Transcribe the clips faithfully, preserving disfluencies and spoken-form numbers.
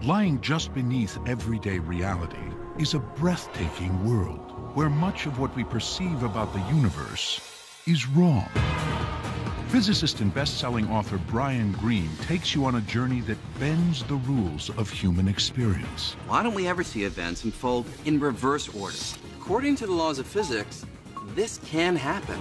Lying just beneath everyday reality is a breathtaking world where much of what we perceive about the universe is wrong. Physicist and best-selling author Brian Greene takes you on a journey that bends the rules of human experience. Why don't we ever see events unfold in reverse order? According to the laws of physics, this can happen.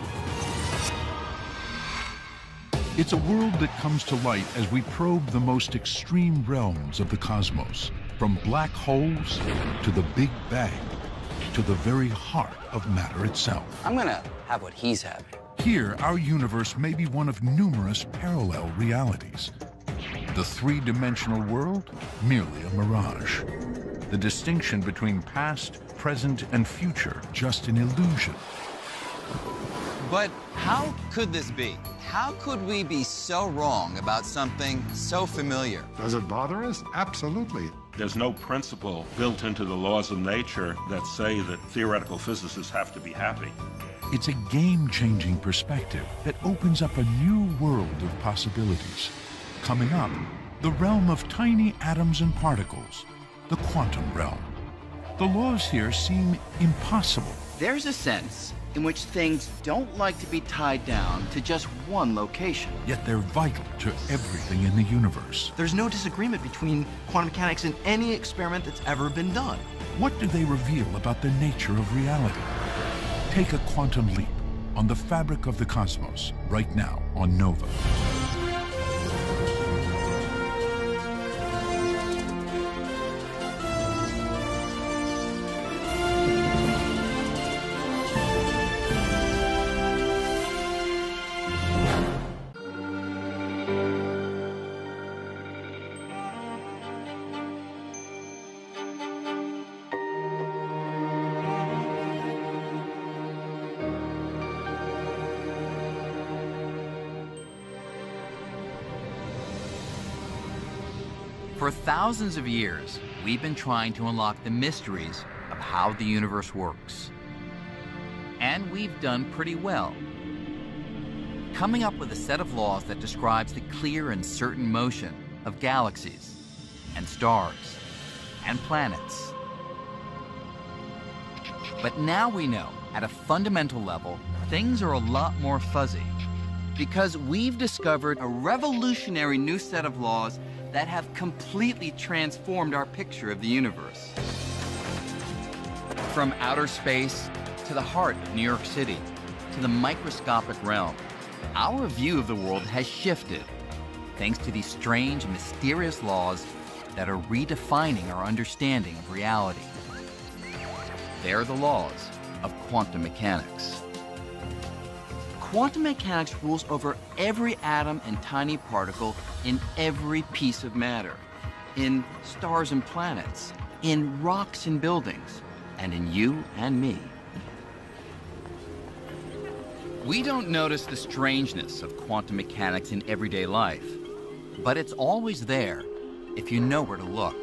It's a world that comes to light as we probe the most extreme realms of the cosmos, from black holes to the Big Bang, to the very heart of matter itself. I'm gonna have what he's having. Here, our universe may be one of numerous parallel realities. The three-dimensional world, merely a mirage. The distinction between past, present, and future, just an illusion. But how could this be? How could we be so wrong about something so familiar? Does it bother us? Absolutely. There's no principle built into the laws of nature that say that theoretical physicists have to be happy. It's a game-changing perspective that opens up a new world of possibilities. Coming up, the realm of tiny atoms and particles, the quantum realm. The laws here seem impossible. There's a sense in which things don't like to be tied down to just one location. Yet they're vital to everything in the universe. There's no disagreement between quantum mechanics and any experiment that's ever been done. What do they reveal about the nature of reality? Take a quantum leap on the fabric of the cosmos right now on Nova. For thousands of years, we've been trying to unlock the mysteries of how the universe works. And we've done pretty well, coming up with a set of laws that describes the clear and certain motion of galaxies and stars and planets. But now we know, at a fundamental level, things are a lot more fuzzy, because we've discovered a revolutionary new set of laws that have completely transformed our picture of the universe. From outer space to the heart of New York City to the microscopic realm, our view of the world has shifted thanks to these strange and mysterious laws that are redefining our understanding of reality. They're the laws of quantum mechanics. Quantum mechanics rules over every atom and tiny particle in every piece of matter, in stars and planets, in rocks and buildings, and in you and me. We don't notice the strangeness of quantum mechanics in everyday life, but it's always there if you know where to look.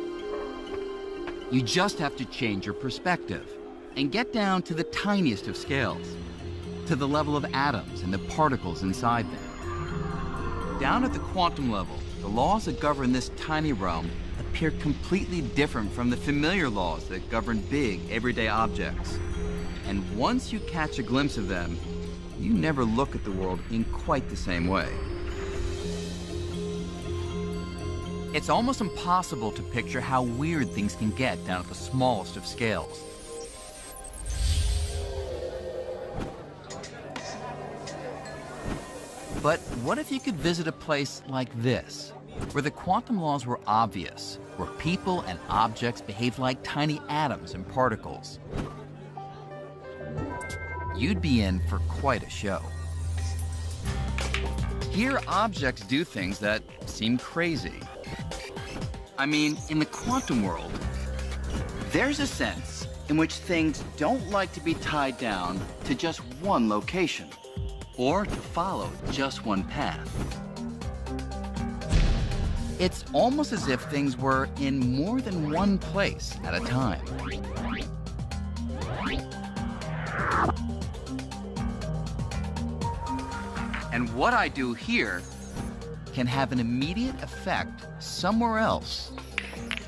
You just have to change your perspective and get down to the tiniest of scales, to the level of atoms and the particles inside them. Down at the quantum level, the laws that govern this tiny realm appear completely different from the familiar laws that govern big, everyday objects. And once you catch a glimpse of them, you never look at the world in quite the same way. It's almost impossible to picture how weird things can get down at the smallest of scales. But what if you could visit a place like this, where the quantum laws were obvious, where people and objects behaved like tiny atoms and particles? You'd be in for quite a show. Here, objects do things that seem crazy. I mean, in the quantum world, there's a sense in which things don't like to be tied down to just one location, or to follow just one path. It's almost as if things were in more than one place at a time. And what I do here can have an immediate effect somewhere else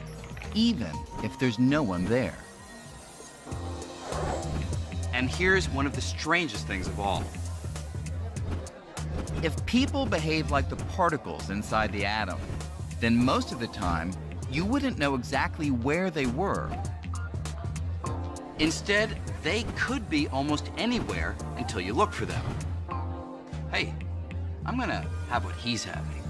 even if there's no one there. And here's one of the strangest things of all. If people behave like the particles inside the atom, then most of the time, you wouldn't know exactly where they were. Instead, they could be almost anywhere until you look for them. Hey, I'm gonna have what he's having.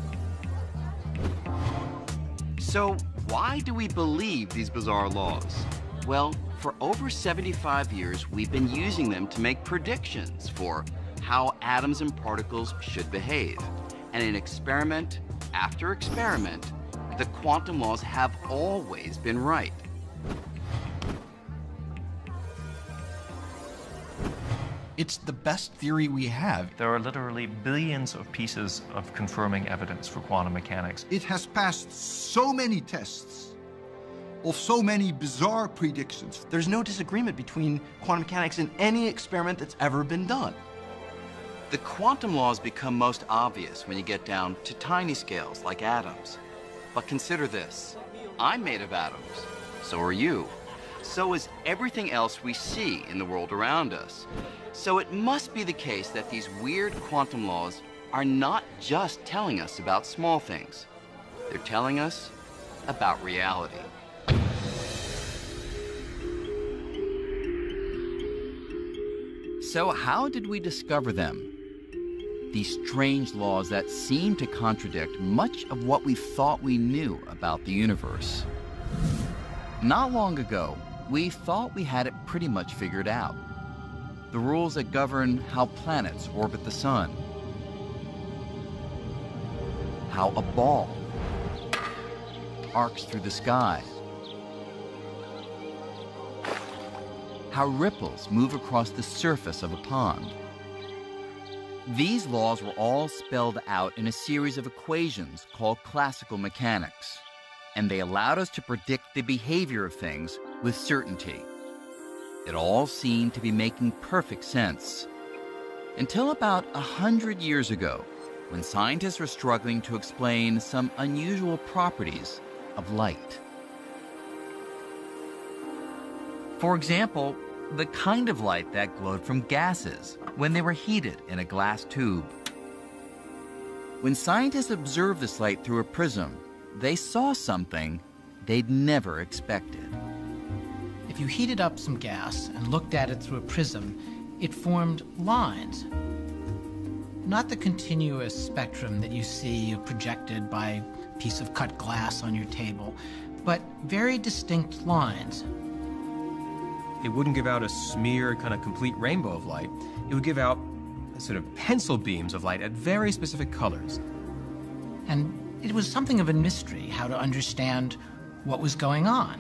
So, why do we believe these bizarre laws? Well, for over seventy-five years, we've been using them to make predictions for how atoms and particles should behave. And in experiment after experiment, the quantum laws have always been right. It's the best theory we have. There are literally billions of pieces of confirming evidence for quantum mechanics. It has passed so many tests of so many bizarre predictions. There's no disagreement between quantum mechanics and any experiment that's ever been done. The quantum laws become most obvious when you get down to tiny scales like atoms. But consider this. I'm made of atoms. So are you. So is everything else we see in the world around us. So it must be the case that these weird quantum laws are not just telling us about small things. They're telling us about reality. So how did we discover them? These strange laws that seem to contradict much of what we thought we knew about the universe. Not long ago, we thought we had it pretty much figured out. The rules that govern how planets orbit the sun, how a ball arcs through the sky, how ripples move across the surface of a pond. These laws were all spelled out in a series of equations called classical mechanics, and they allowed us to predict the behavior of things with certainty. It all seemed to be making perfect sense, until about a hundred years ago, when scientists were struggling to explain some unusual properties of light. For example, the kind of light that glowed from gases when they were heated in a glass tube. When scientists observed this light through a prism, they saw something they'd never expected. If you heated up some gas and looked at it through a prism, it formed lines. Not the continuous spectrum that you see projected by a piece of cut glass on your table, but very distinct lines. It wouldn't give out a smear, kind of complete rainbow of light. It would give out sort of pencil beams of light at very specific colors. And it was something of a mystery how to understand what was going on.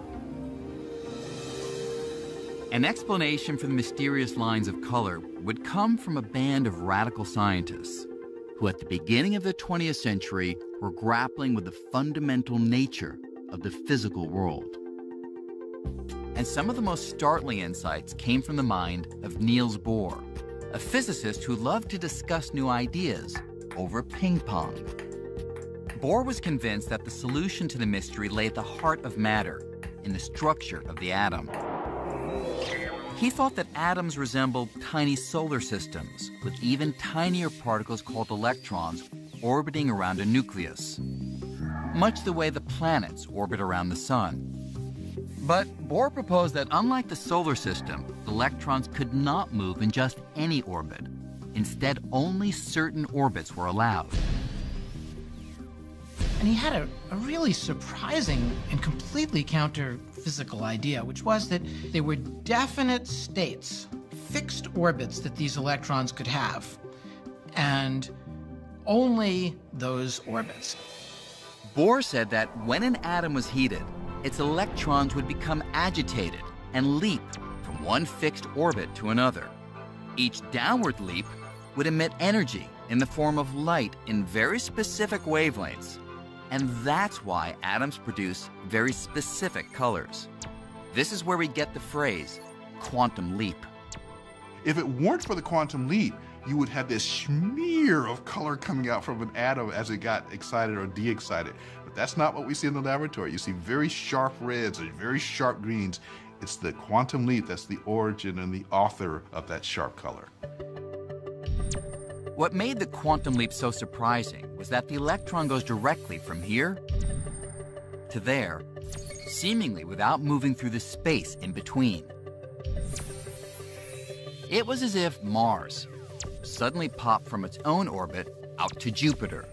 An explanation for the mysterious lines of color would come from a band of radical scientists who at the beginning of the twentieth century were grappling with the fundamental nature of the physical world. And some of the most startling insights came from the mind of Niels Bohr, a physicist who loved to discuss new ideas over ping pong. Bohr was convinced that the solution to the mystery lay at the heart of matter, in the structure of the atom. He thought that atoms resembled tiny solar systems, with even tinier particles called electrons orbiting around a nucleus, much the way the planets orbit around the sun. But Bohr proposed that unlike the solar system, electrons could not move in just any orbit. Instead, only certain orbits were allowed. And he had a, a really surprising and completely counter-physical idea, which was that there were definite states, fixed orbits that these electrons could have, and only those orbits. Bohr said that when an atom was heated, its electrons would become agitated and leap from one fixed orbit to another. Each downward leap would emit energy in the form of light in very specific wavelengths. And that's why atoms produce very specific colors. This is where we get the phrase, quantum leap. If it weren't for the quantum leap, you would have this smear of color coming out from an atom as it got excited or de-excited. But that's not what we see in the laboratory. You see very sharp reds and very sharp greens. It's the quantum leap that's the origin and the author of that sharp color. What made the quantum leap so surprising was that the electron goes directly from here to there, seemingly without moving through the space in between. It was as if Mars suddenly popped from its own orbit out to Jupiter.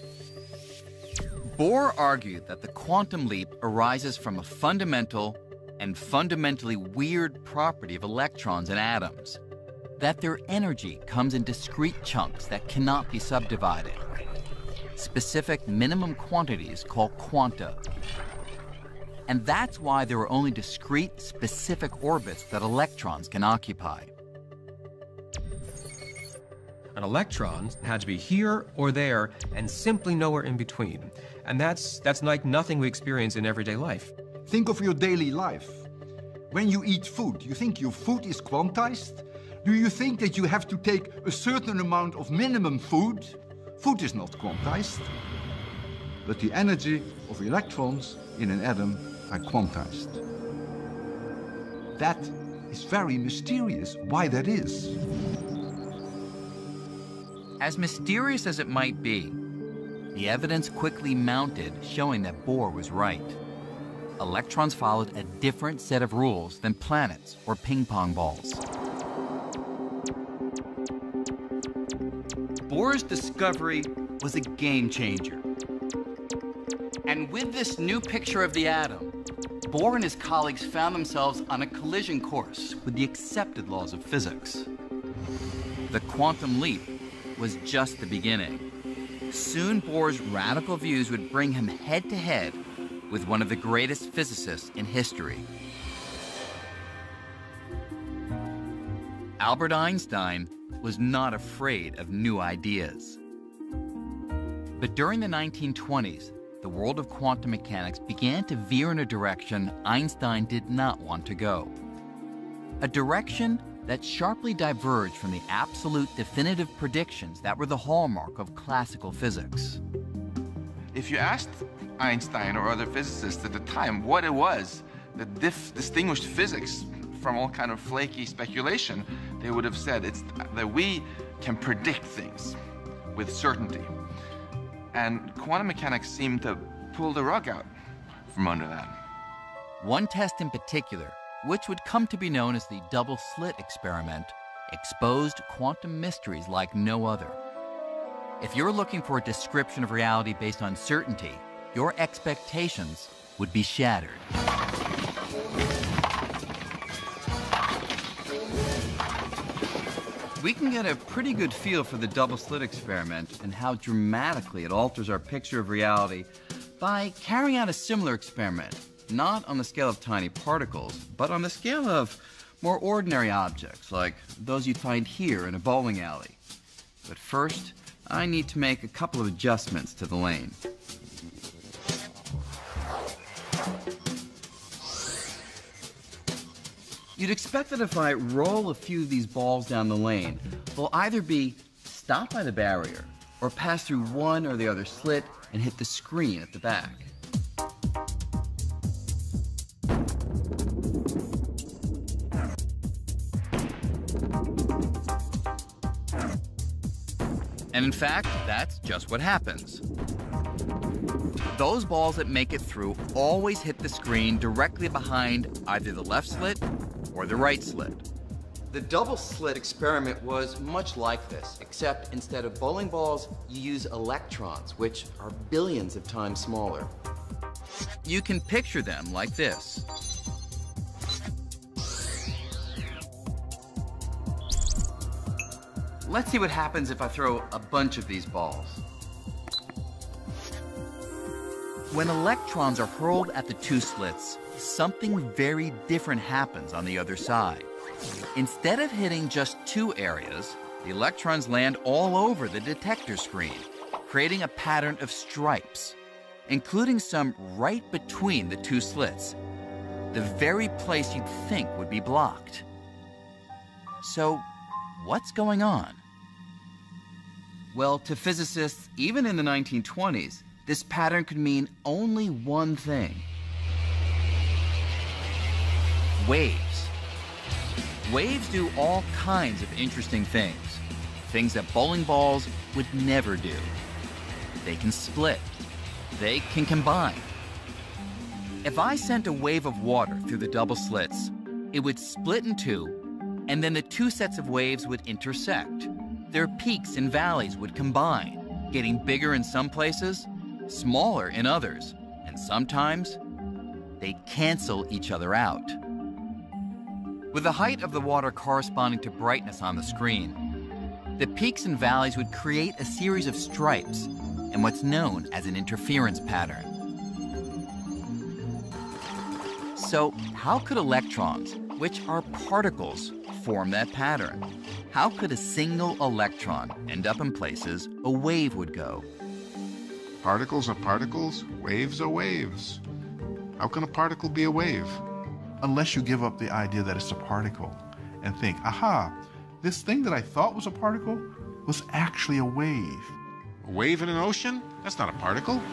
Bohr argued that the quantum leap arises from a fundamental and fundamentally weird property of electrons and atoms, that their energy comes in discrete chunks that cannot be subdivided, specific minimum quantities called quanta. And that's why there are only discrete, specific orbits that electrons can occupy. An electron had to be here or there and simply nowhere in between. And that's, that's like nothing we experience in everyday life. Think of your daily life. When you eat food, you think your food is quantized? Do you think that you have to take a certain amount of minimum food? Food is not quantized. But the energy of electrons in an atom are quantized. That is very mysterious, why that is. As mysterious as it might be, the evidence quickly mounted showing that Bohr was right. Electrons followed a different set of rules than planets or ping pong balls. Bohr's discovery was a game changer. And with this new picture of the atom, Bohr and his colleagues found themselves on a collision course with the accepted laws of physics. The quantum leap was just the beginning. Soon Bohr's radical views would bring him head-to-head with one of the greatest physicists in history. Albert Einstein was not afraid of new ideas. But during the nineteen twenties, the world of quantum mechanics began to veer in a direction Einstein did not want to go. A direction that sharply diverged from the absolute definitive predictions that were the hallmark of classical physics. If you asked Einstein or other physicists at the time what it was that dif distinguished physics from all kind of flaky speculation, they would have said it's that we can predict things with certainty. And quantum mechanics seemed to pull the rug out from under that. One test in particular, which would come to be known as the double-slit experiment, exposed quantum mysteries like no other. If you're looking for a description of reality based on certainty, your expectations would be shattered. We can get a pretty good feel for the double-slit experiment and how dramatically it alters our picture of reality by carrying out a similar experiment, not on the scale of tiny particles, but on the scale of more ordinary objects, like those you'd find here in a bowling alley. But first, I need to make a couple of adjustments to the lane. You'd expect that if I roll a few of these balls down the lane, they'll either be stopped by the barrier or pass through one or the other slit and hit the screen at the back. And in fact, that's just what happens. Those balls that make it through always hit the screen directly behind either the left slit or the right slit. The double slit experiment was much like this, except instead of bowling balls, you use electrons, which are billions of times smaller. You can picture them like this. Let's see what happens if I throw a bunch of these balls. When electrons are hurled at the two slits, something very different happens on the other side. Instead of hitting just two areas, the electrons land all over the detector screen, creating a pattern of stripes, including some right between the two slits, the very place you'd think would be blocked. So, what's going on? Well, to physicists, even in the nineteen twenties, this pattern could mean only one thing. Waves. Waves do all kinds of interesting things. Things that bowling balls would never do. They can split. They can combine. If I sent a wave of water through the double slits, it would split in two, and then the two sets of waves would intersect. Their peaks and valleys would combine, getting bigger in some places, smaller in others, and sometimes they cancel each other out. With the height of the water corresponding to brightness on the screen, the peaks and valleys would create a series of stripes and what's known as an interference pattern. So how could electrons, which are particles, form that pattern? How could a single electron end up in places a wave would go? Particles are particles, waves are waves. How can a particle be a wave? Unless you give up the idea that it's a particle and think, aha, this thing that I thought was a particle was actually a wave. A wave in an ocean? That's not a particle.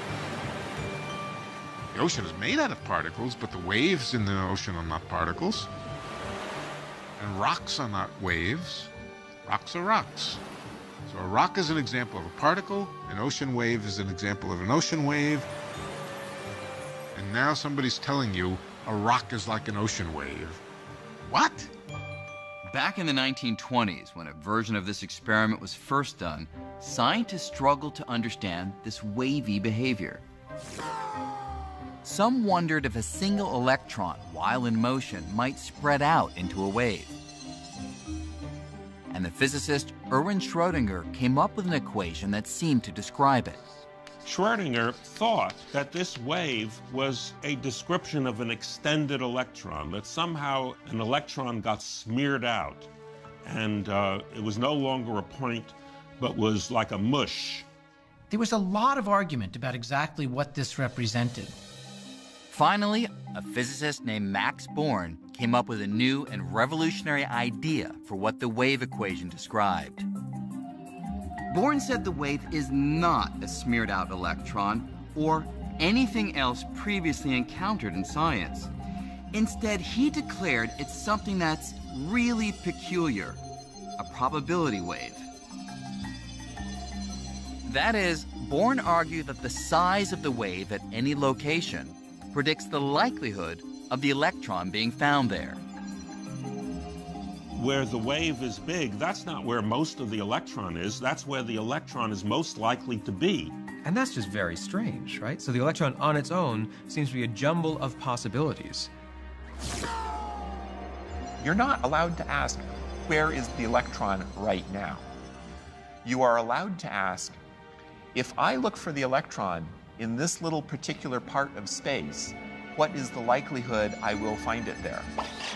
The ocean is made out of particles, but the waves in the ocean are not particles. And rocks are not waves. Rocks are rocks. So a rock is an example of a particle, an ocean wave is an example of an ocean wave, and now somebody's telling you a rock is like an ocean wave. What? Back in the nineteen twenties, when a version of this experiment was first done, scientists struggled to understand this wavy behavior. Some wondered if a single electron, while in motion, might spread out into a wave. And the physicist Erwin Schrödinger came up with an equation that seemed to describe it. Schrödinger thought that this wave was a description of an extended electron, that somehow an electron got smeared out, and uh, it was no longer a point, but was like a mush. There was a lot of argument about exactly what this represented. Finally, a physicist named Max Born came up with a new and revolutionary idea for what the wave equation described. Born said the wave is not a smeared out electron or anything else previously encountered in science. Instead, he declared it's something that's really peculiar, a probability wave. That is, Born argued that the size of the wave at any location predicts the likelihood of the electron being found there. Where the wave is big, that's not where most of the electron is. That's where the electron is most likely to be. And that's just very strange, right? So the electron on its own seems to be a jumble of possibilities. You're not allowed to ask, where is the electron right now? You are allowed to ask, if I look for the electron in this little particular part of space, what is the likelihood I will find it there?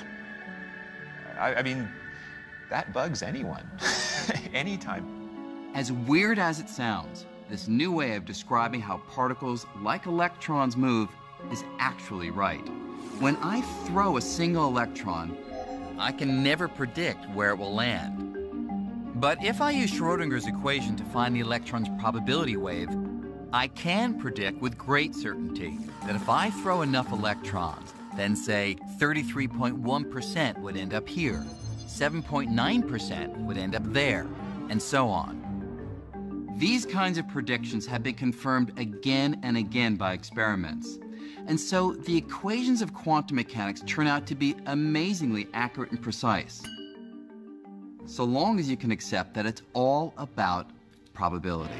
I, I mean, that bugs anyone, anytime. As weird as it sounds, this new way of describing how particles like electrons move is actually right. When I throw a single electron, I can never predict where it will land. But if I use Schrödinger's equation to find the electron's probability wave, I can predict with great certainty that if I throw enough electrons, then say thirty-three point one percent would end up here, seven point nine percent would end up there, and so on. These kinds of predictions have been confirmed again and again by experiments. And so the equations of quantum mechanics turn out to be amazingly accurate and precise, so long as you can accept that it's all about probability.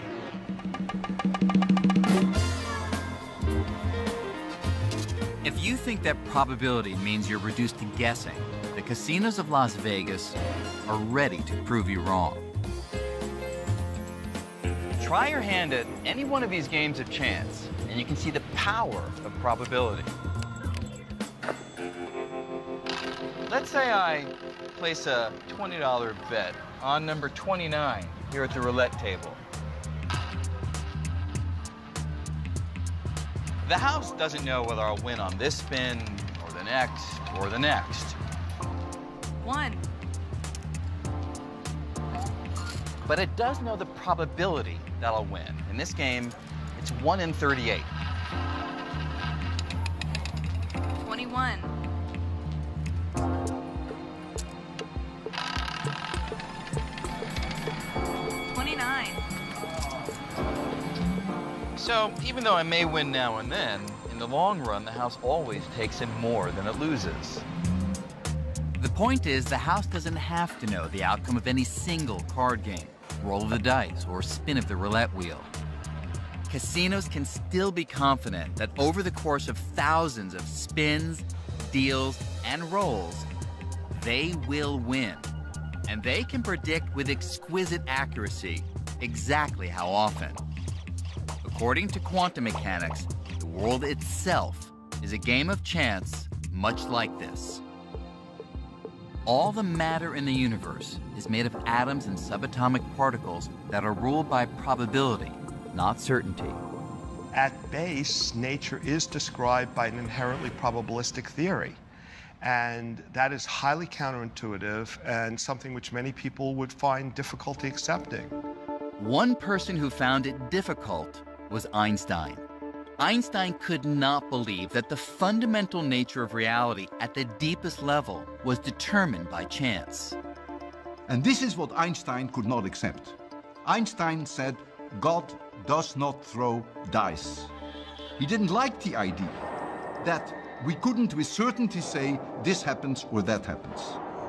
If you think that probability means you're reduced to guessing, the casinos of Las Vegas are ready to prove you wrong. Try your hand at any one of these games of chance, and you can see the power of probability. Let's say I place a twenty dollar bet on number twenty-nine here at the roulette table. The house doesn't know whether I'll win on this spin, or the next, or the next. One. But it does know the probability that I'll win. In this game, It's one in thirty-eight. twenty-one. twenty-nine. So, even though I may win now and then, in the long run, the house always takes in more than it loses. The point is, the house doesn't have to know the outcome of any single card game, roll of the dice, or spin of the roulette wheel. Casinos can still be confident that over the course of thousands of spins, deals, and rolls, they will win. And they can predict with exquisite accuracy exactly how often. According to quantum mechanics, the world itself is a game of chance much like this. All the matter in the universe is made of atoms and subatomic particles that are ruled by probability, not certainty. At base, nature is described by an inherently probabilistic theory. And that is highly counterintuitive and something which many people would find difficulty accepting. One person who found it difficult was Einstein. Einstein could not believe that the fundamental nature of reality at the deepest level was determined by chance. And this is what Einstein could not accept. Einstein said, God does not throw dice. He didn't like the idea that we couldn't with certainty say this happens or that happens.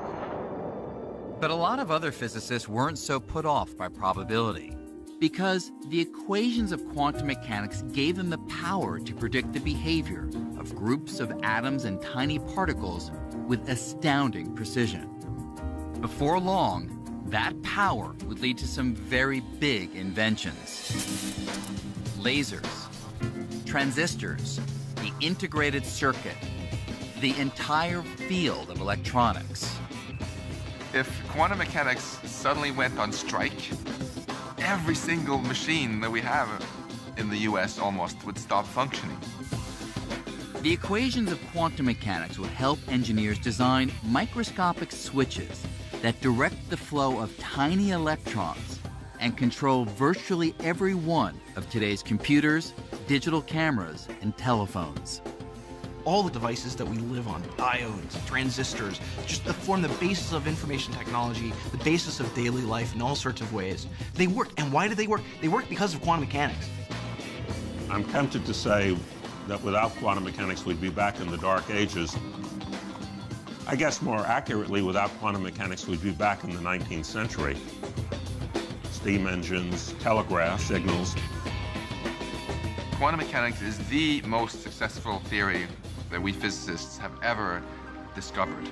But a lot of other physicists weren't so put off by probability, because the equations of quantum mechanics gave them the power to predict the behavior of groups of atoms and tiny particles with astounding precision. Before long, that power would lead to some very big inventions. Lasers, transistors, the integrated circuit, the entire field of electronics. If quantum mechanics suddenly went on strike, every single machine that we have in the U S almost would stop functioning. The equations of quantum mechanics would help engineers design microscopic switches that direct the flow of tiny electrons and control virtually every one of today's computers, digital cameras, and telephones. All the devices that we live on, diodes, transistors, just to form the basis of information technology, the basis of daily life in all sorts of ways. They work. And why do they work? They work because of quantum mechanics. I'm tempted to say that without quantum mechanics, we'd be back in the dark ages. I guess more accurately, without quantum mechanics, we'd be back in the nineteenth century. Steam engines, telegraph signals. Quantum mechanics is the most successful theory that we physicists have ever discovered.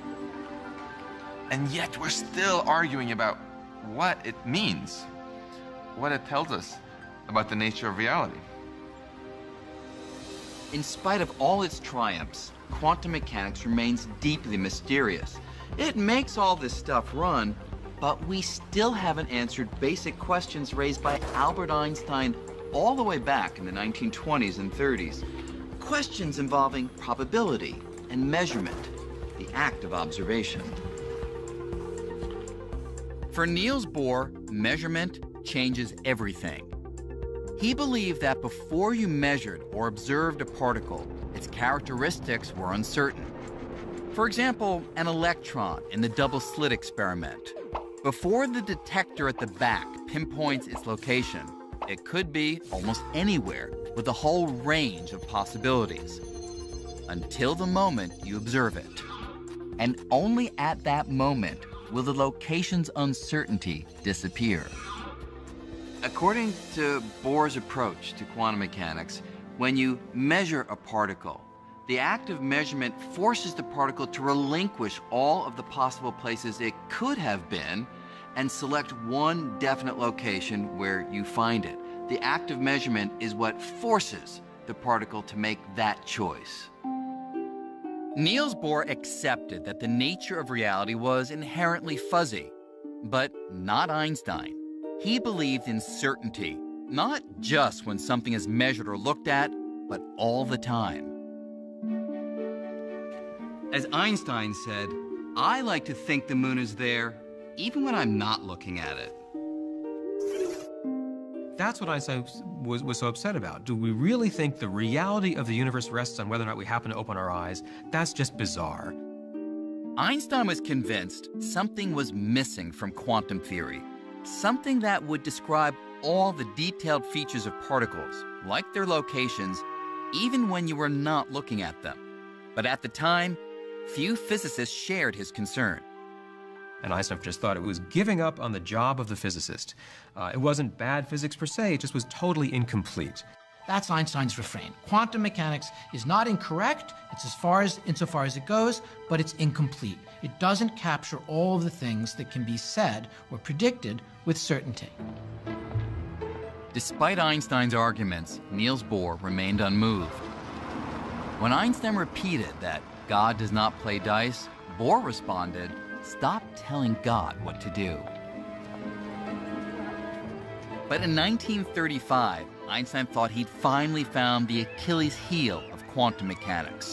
And yet we're still arguing about what it means, what it tells us about the nature of reality. In spite of all its triumphs, quantum mechanics remains deeply mysterious. It makes all this stuff run, but we still haven't answered basic questions raised by Albert Einstein all the way back in the nineteen twenties and thirties. Questions involving probability and measurement, the act of observation. For Niels Bohr, measurement changes everything. He believed that before you measured or observed a particle, its characteristics were uncertain. For example, an electron in the double-slit experiment. Before the detector at the back pinpoints its location, it could be almost anywhere with a whole range of possibilities. Until the moment you observe it. And only at that moment will the location's uncertainty disappear. According to Bohr's approach to quantum mechanics, when you measure a particle, the act of measurement forces the particle to relinquish all of the possible places it could have been and select one definite location where you find it. The act of measurement is what forces the particle to make that choice. Niels Bohr accepted that the nature of reality was inherently fuzzy, but not Einstein. He believed in certainty, not just when something is measured or looked at, but all the time. As Einstein said, I like to think the moon is there, even when I'm not looking at it. That's what Einstein was, was so upset about. Do we really think the reality of the universe rests on whether or not we happen to open our eyes? That's just bizarre. Einstein was convinced something was missing from quantum theory, something that would describe all the detailed features of particles, like their locations, even when you were not looking at them. But at the time, few physicists shared his concern. And Einstein just thought it was giving up on the job of the physicist. Uh, it wasn't bad physics per se, it just was totally incomplete. That's Einstein's refrain. Quantum mechanics is not incorrect, it's as far as, insofar as it goes, but it's incomplete. It doesn't capture all of the things that can be said or predicted with certainty. Despite Einstein's arguments, Niels Bohr remained unmoved. When Einstein repeated that God does not play dice, Bohr responded, "Stop telling God what to do." But in nineteen thirty-five, Einstein thought he'd finally found the Achilles heel of quantum mechanics.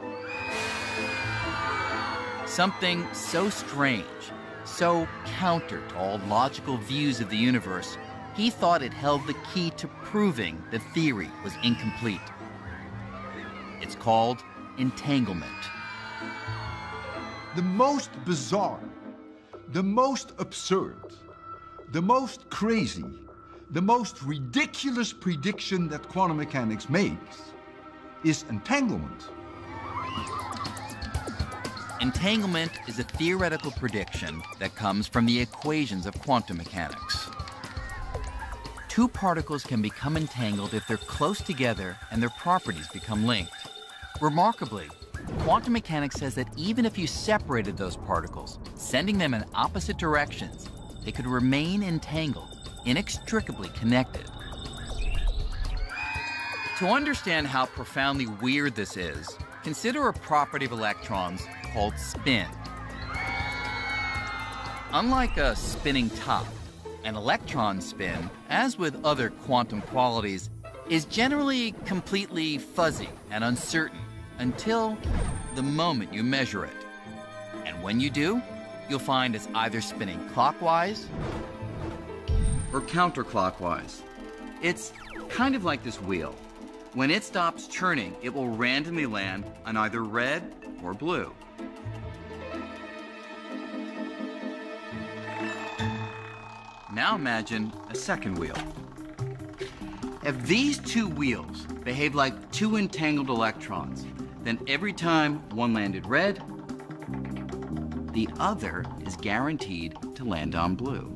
Something so strange, so counter to all logical views of the universe, he thought it held the key to proving the theory was incomplete. It's called entanglement. The most bizarre, the most absurd, the most crazy, the most ridiculous prediction that quantum mechanics makes is entanglement. Entanglement is a theoretical prediction that comes from the equations of quantum mechanics. Two particles can become entangled if they're close together and their properties become linked. Remarkably, quantum mechanics says that even if you separated those particles, sending them in opposite directions, they could remain entangled, inextricably connected. To understand how profoundly weird this is, consider a property of electrons called spin. Unlike a spinning top, an electron spin, as with other quantum qualities, is generally completely fuzzy and uncertain until the moment you measure it. And when you do, you'll find it's either spinning clockwise or counterclockwise. It's kind of like this wheel. When it stops turning, it will randomly land on either red or blue. Now imagine a second wheel. If these two wheels behave like two entangled electrons, then every time one landed red, the other is guaranteed to land on blue.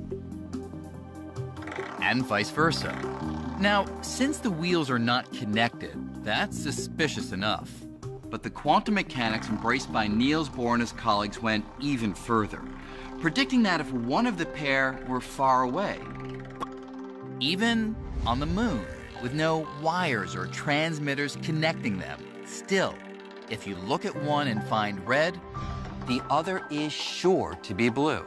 And vice versa. Now, since the wheels are not connected, that's suspicious enough. But the quantum mechanics embraced by Niels Bohr and his colleagues went even further, predicting that if one of the pair were far away, even on the moon, with no wires or transmitters connecting them, still, if you look at one and find red, the other is sure to be blue.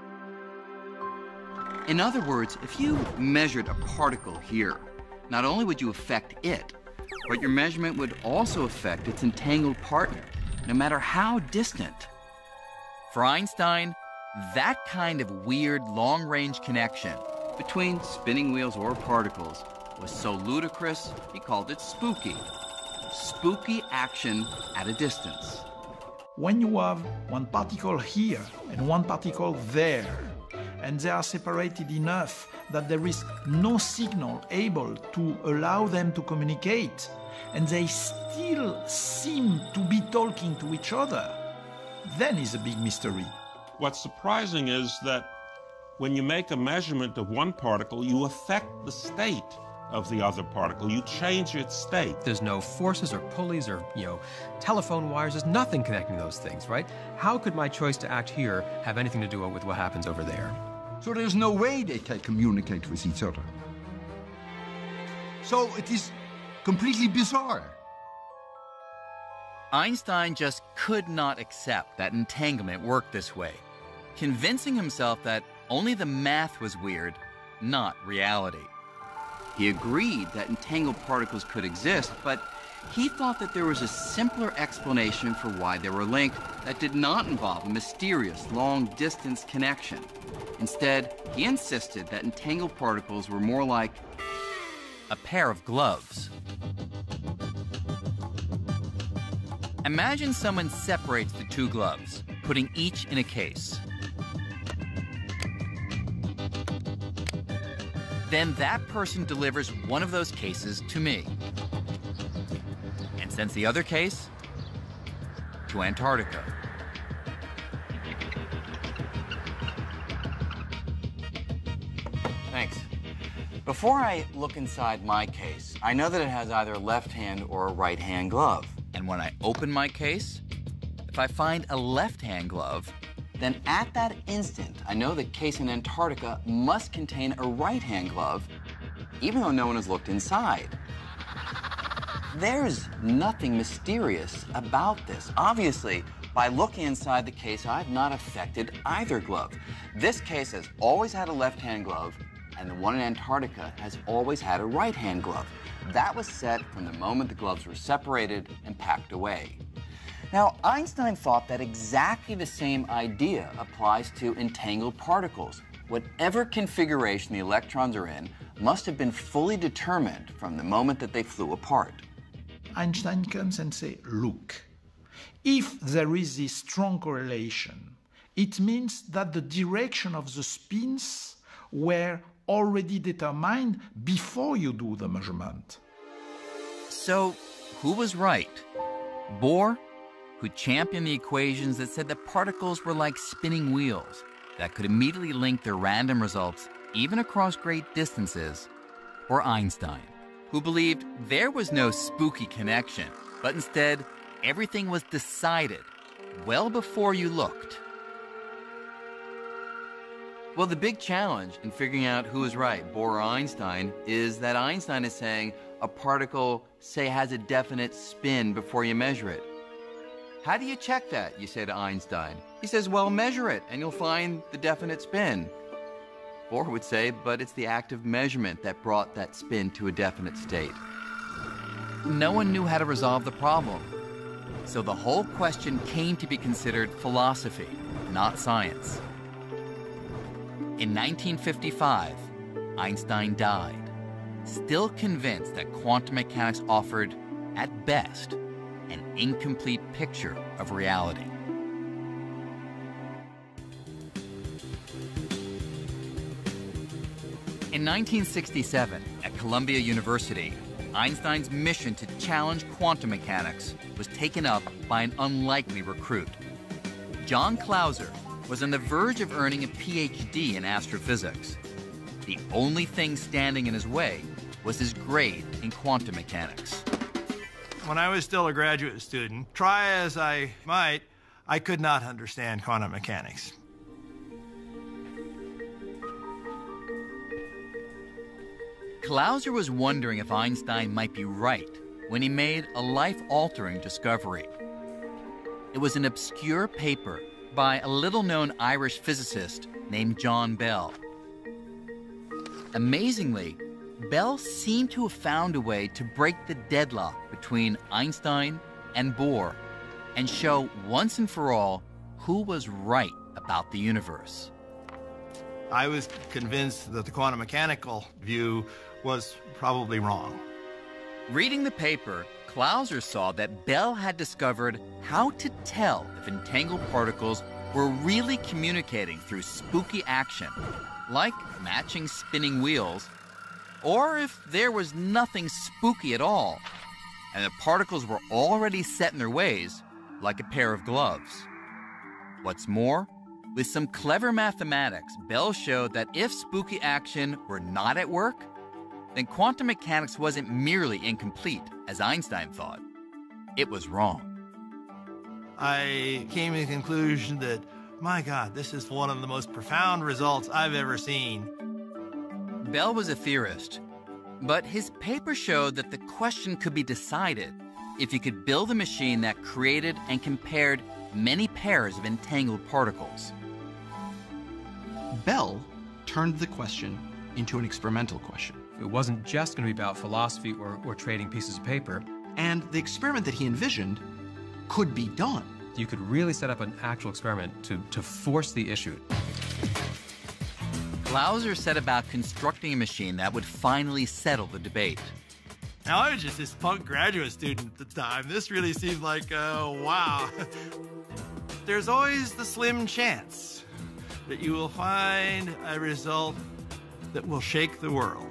In other words, if you measured a particle here, not only would you affect it, but your measurement would also affect its entangled partner, no matter how distant. For Einstein, that kind of weird long-range connection between spinning wheels or particles was so ludicrous, he called it spooky. Spooky action at a distance. When you have one particle here and one particle there, and they are separated enough that there is no signal able to allow them to communicate, and they still seem to be talking to each other, then is a big mystery. What's surprising is that when you make a measurement of one particle, you affect the state of the other particle. You change its state. There's no forces or pulleys or, you know, telephone wires. There's nothing connecting those things, right? How could my choice to act here have anything to do with what happens over there? So there's no way they can communicate with each other. So it is completely bizarre. Einstein just could not accept that entanglement worked this way, convincing himself that only the math was weird, not reality. He agreed that entangled particles could exist, but he thought that there was a simpler explanation for why they were linked that did not involve a mysterious long-distance connection. Instead, he insisted that entangled particles were more like a pair of gloves. Imagine someone separates the two gloves, putting each in a case. Then that person delivers one of those cases to me and sends the other case to Antarctica. Thanks. Before I look inside my case, I know that it has either a left hand or a right hand glove. And when I open my case, if I find a left-hand glove, then at that instant, I know the case in Antarctica must contain a right-hand glove, even though no one has looked inside. There's nothing mysterious about this. Obviously, by looking inside the case, I've not affected either glove. This case has always had a left-hand glove, and the one in Antarctica has always had a right-hand glove. That was set from the moment the gloves were separated and packed away. Now, Einstein thought that exactly the same idea applies to entangled particles. Whatever configuration the electrons are in must have been fully determined from the moment that they flew apart. Einstein comes and says, look, if there is this strong correlation, it means that the direction of the spins were already determined before you do the measurement. So, who was right? Bohr, who championed the equations that said that particles were like spinning wheels that could immediately link their random results even across great distances, or Einstein, who believed there was no spooky connection, but instead everything was decided well before you looked? Well, the big challenge in figuring out who is right, Bohr or Einstein, is that Einstein is saying a particle, say, has a definite spin before you measure it. How do you check that, you say to Einstein? He says, well, measure it, and you'll find the definite spin. Bohr would say, but it's the act of measurement that brought that spin to a definite state. No one knew how to resolve the problem, so the whole question came to be considered philosophy, not science. In nineteen fifty-five, Einstein died, still convinced that quantum mechanics offered, at best, an incomplete picture of reality. In nineteen sixty-seven, at Columbia University, Einstein's mission to challenge quantum mechanics was taken up by an unlikely recruit. John Clauser was on the verge of earning a P H D in astrophysics. The only thing standing in his way was his grade in quantum mechanics. When I was still a graduate student, try as I might, I could not understand quantum mechanics. Clauser was wondering if Einstein might be right when he made a life-altering discovery. It was an obscure paper by a little-known Irish physicist named John Bell. Amazingly, Bell seemed to have found a way to break the deadlock between Einstein and Bohr and show once and for all who was right about the universe. I was convinced that the quantum mechanical view was probably wrong. Reading the paper, Clauser saw that Bell had discovered how to tell if entangled particles were really communicating through spooky action, like matching spinning wheels, or if there was nothing spooky at all, and the particles were already set in their ways, like a pair of gloves. What's more, with some clever mathematics, Bell showed that if spooky action were not at work, then quantum mechanics wasn't merely incomplete, as Einstein thought. It was wrong. I came to the conclusion that, my God, this is one of the most profound results I've ever seen. Bell was a theorist, but his paper showed that the question could be decided if you could build a machine that created and compared many pairs of entangled particles. Bell turned the question into an experimental question. It wasn't just going to be about philosophy or, or trading pieces of paper. And the experiment that he envisioned could be done. You could really set up an actual experiment to, to force the issue. Clauser set about constructing a machine that would finally settle the debate. Now, I was just this punk graduate student at the time. This really seemed like, uh, wow. There's always the slim chance that you will find a result that will shake the world.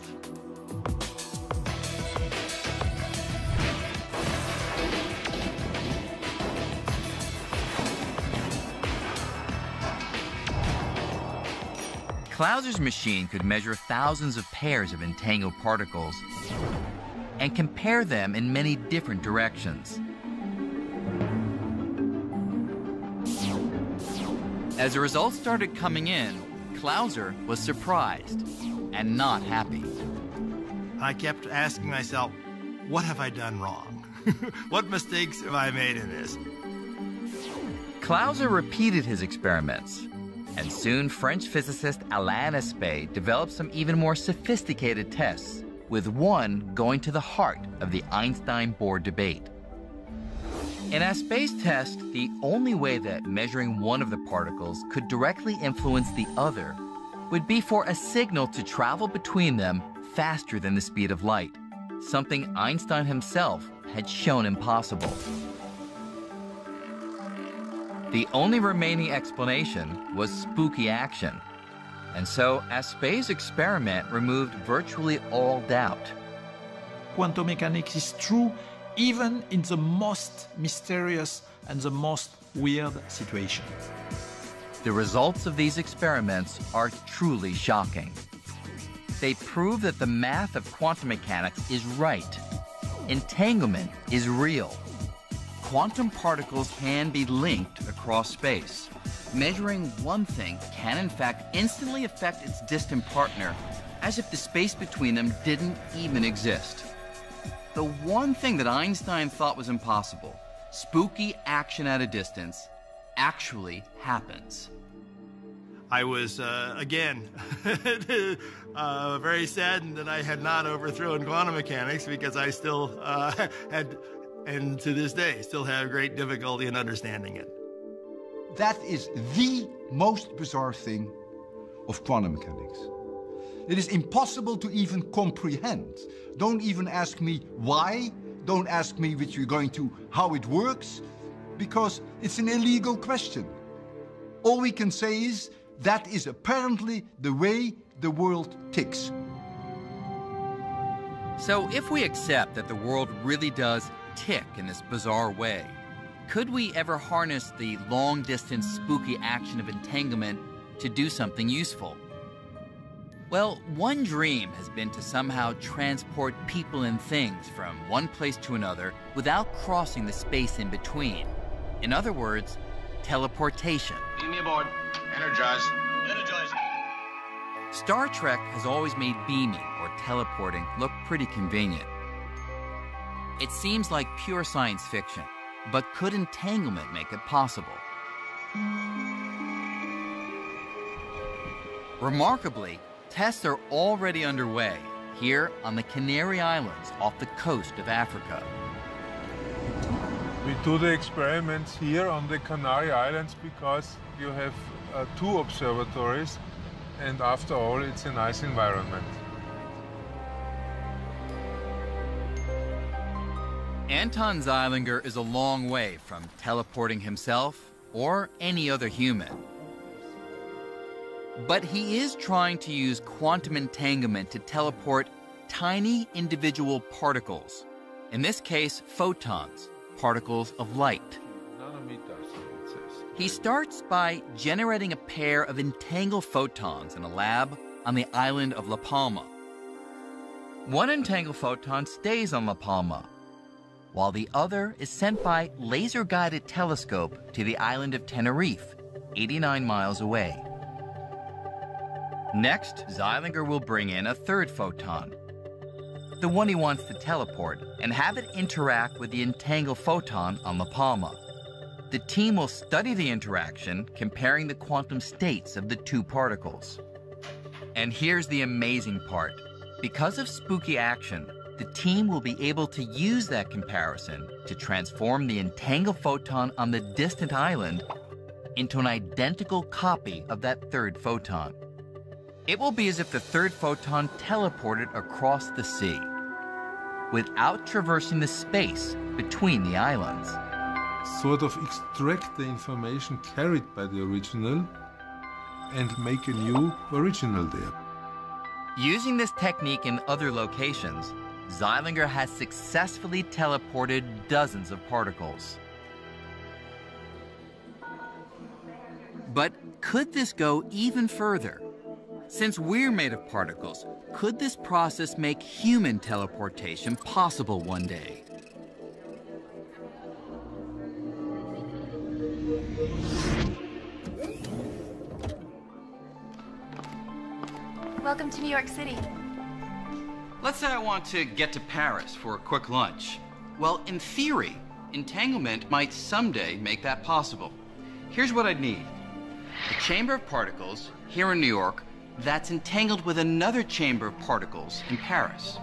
Clauser's machine could measure thousands of pairs of entangled particles and compare them in many different directions. As the results started coming in, Clauser was surprised and not happy. I kept asking myself, what have I done wrong? What mistakes have I made in this? Clauser repeated his experiments, and soon French physicist Alain Aspect developed some even more sophisticated tests, with one going to the heart of the Einstein-Bohr debate. In Aspect's test, the only way that measuring one of the particles could directly influence the other would be for a signal to travel between them faster than the speed of light, something Einstein himself had shown impossible. The only remaining explanation was spooky action, and so Aspect's experiment removed virtually all doubt. Quantum mechanics is true even in the most mysterious and the most weird situations. The results of these experiments are truly shocking. They prove that the math of quantum mechanics is right. Entanglement is real. Quantum particles can be linked across space. Measuring one thing can in fact instantly affect its distant partner, as if the space between them didn't even exist. The one thing that Einstein thought was impossible, spooky action at a distance, actually happens. I was, uh, again, uh, very saddened that I had not overthrown quantum mechanics, because I still uh, had, and to this day, still have great difficulty in understanding it. That is the most bizarre thing of quantum mechanics. It is impossible to even comprehend. Don't even ask me why. Don't ask me which you're going to, how it works, because it's an illegal question. All we can say is that is apparently the way the world ticks. So if we accept that the world really does tick in this bizarre way, could we ever harness the long-distance spooky action of entanglement to do something useful? Well, one dream has been to somehow transport people and things from one place to another without crossing the space in between. In other words, teleportation. Lead me aboard. Energize. Energize. Star Trek has always made beaming or teleporting look pretty convenient. It seems like pure science fiction, but could entanglement make it possible? Remarkably, tests are already underway here on the Canary Islands off the coast of Africa. We do the experiments here on the Canary Islands because you have uh, two observatories, and after all, it's a nice environment. Anton Zeilinger is a long way from teleporting himself or any other human. But he is trying to use quantum entanglement to teleport tiny individual particles, in this case, photons, particles of light. He starts by generating a pair of entangled photons in a lab on the island of La Palma. One entangled photon stays on La Palma, while the other is sent by laser-guided telescope to the island of Tenerife, eighty-nine miles away. Next, Zeilinger will bring in a third photon, the one he wants to teleport, and have it interact with the entangled photon on La Palma. The team will study the interaction, comparing the quantum states of the two particles. And here's the amazing part. Because of spooky action, the team will be able to use that comparison to transform the entangled photon on the distant island into an identical copy of that third photon. It will be as if the third photon teleported across the sea, without traversing the space between the islands. Sort of extract the information carried by the original and make a new original there. Using this technique in other locations, Zeilinger has successfully teleported dozens of particles. But could this go even further? Since we're made of particles, could this process make human teleportation possible one day? Welcome to New York City. Let's say I want to get to Paris for a quick lunch. Well, in theory, entanglement might someday make that possible. Here's what I'd need. A chamber of particles here in New York that's entangled with another chamber of particles in Paris.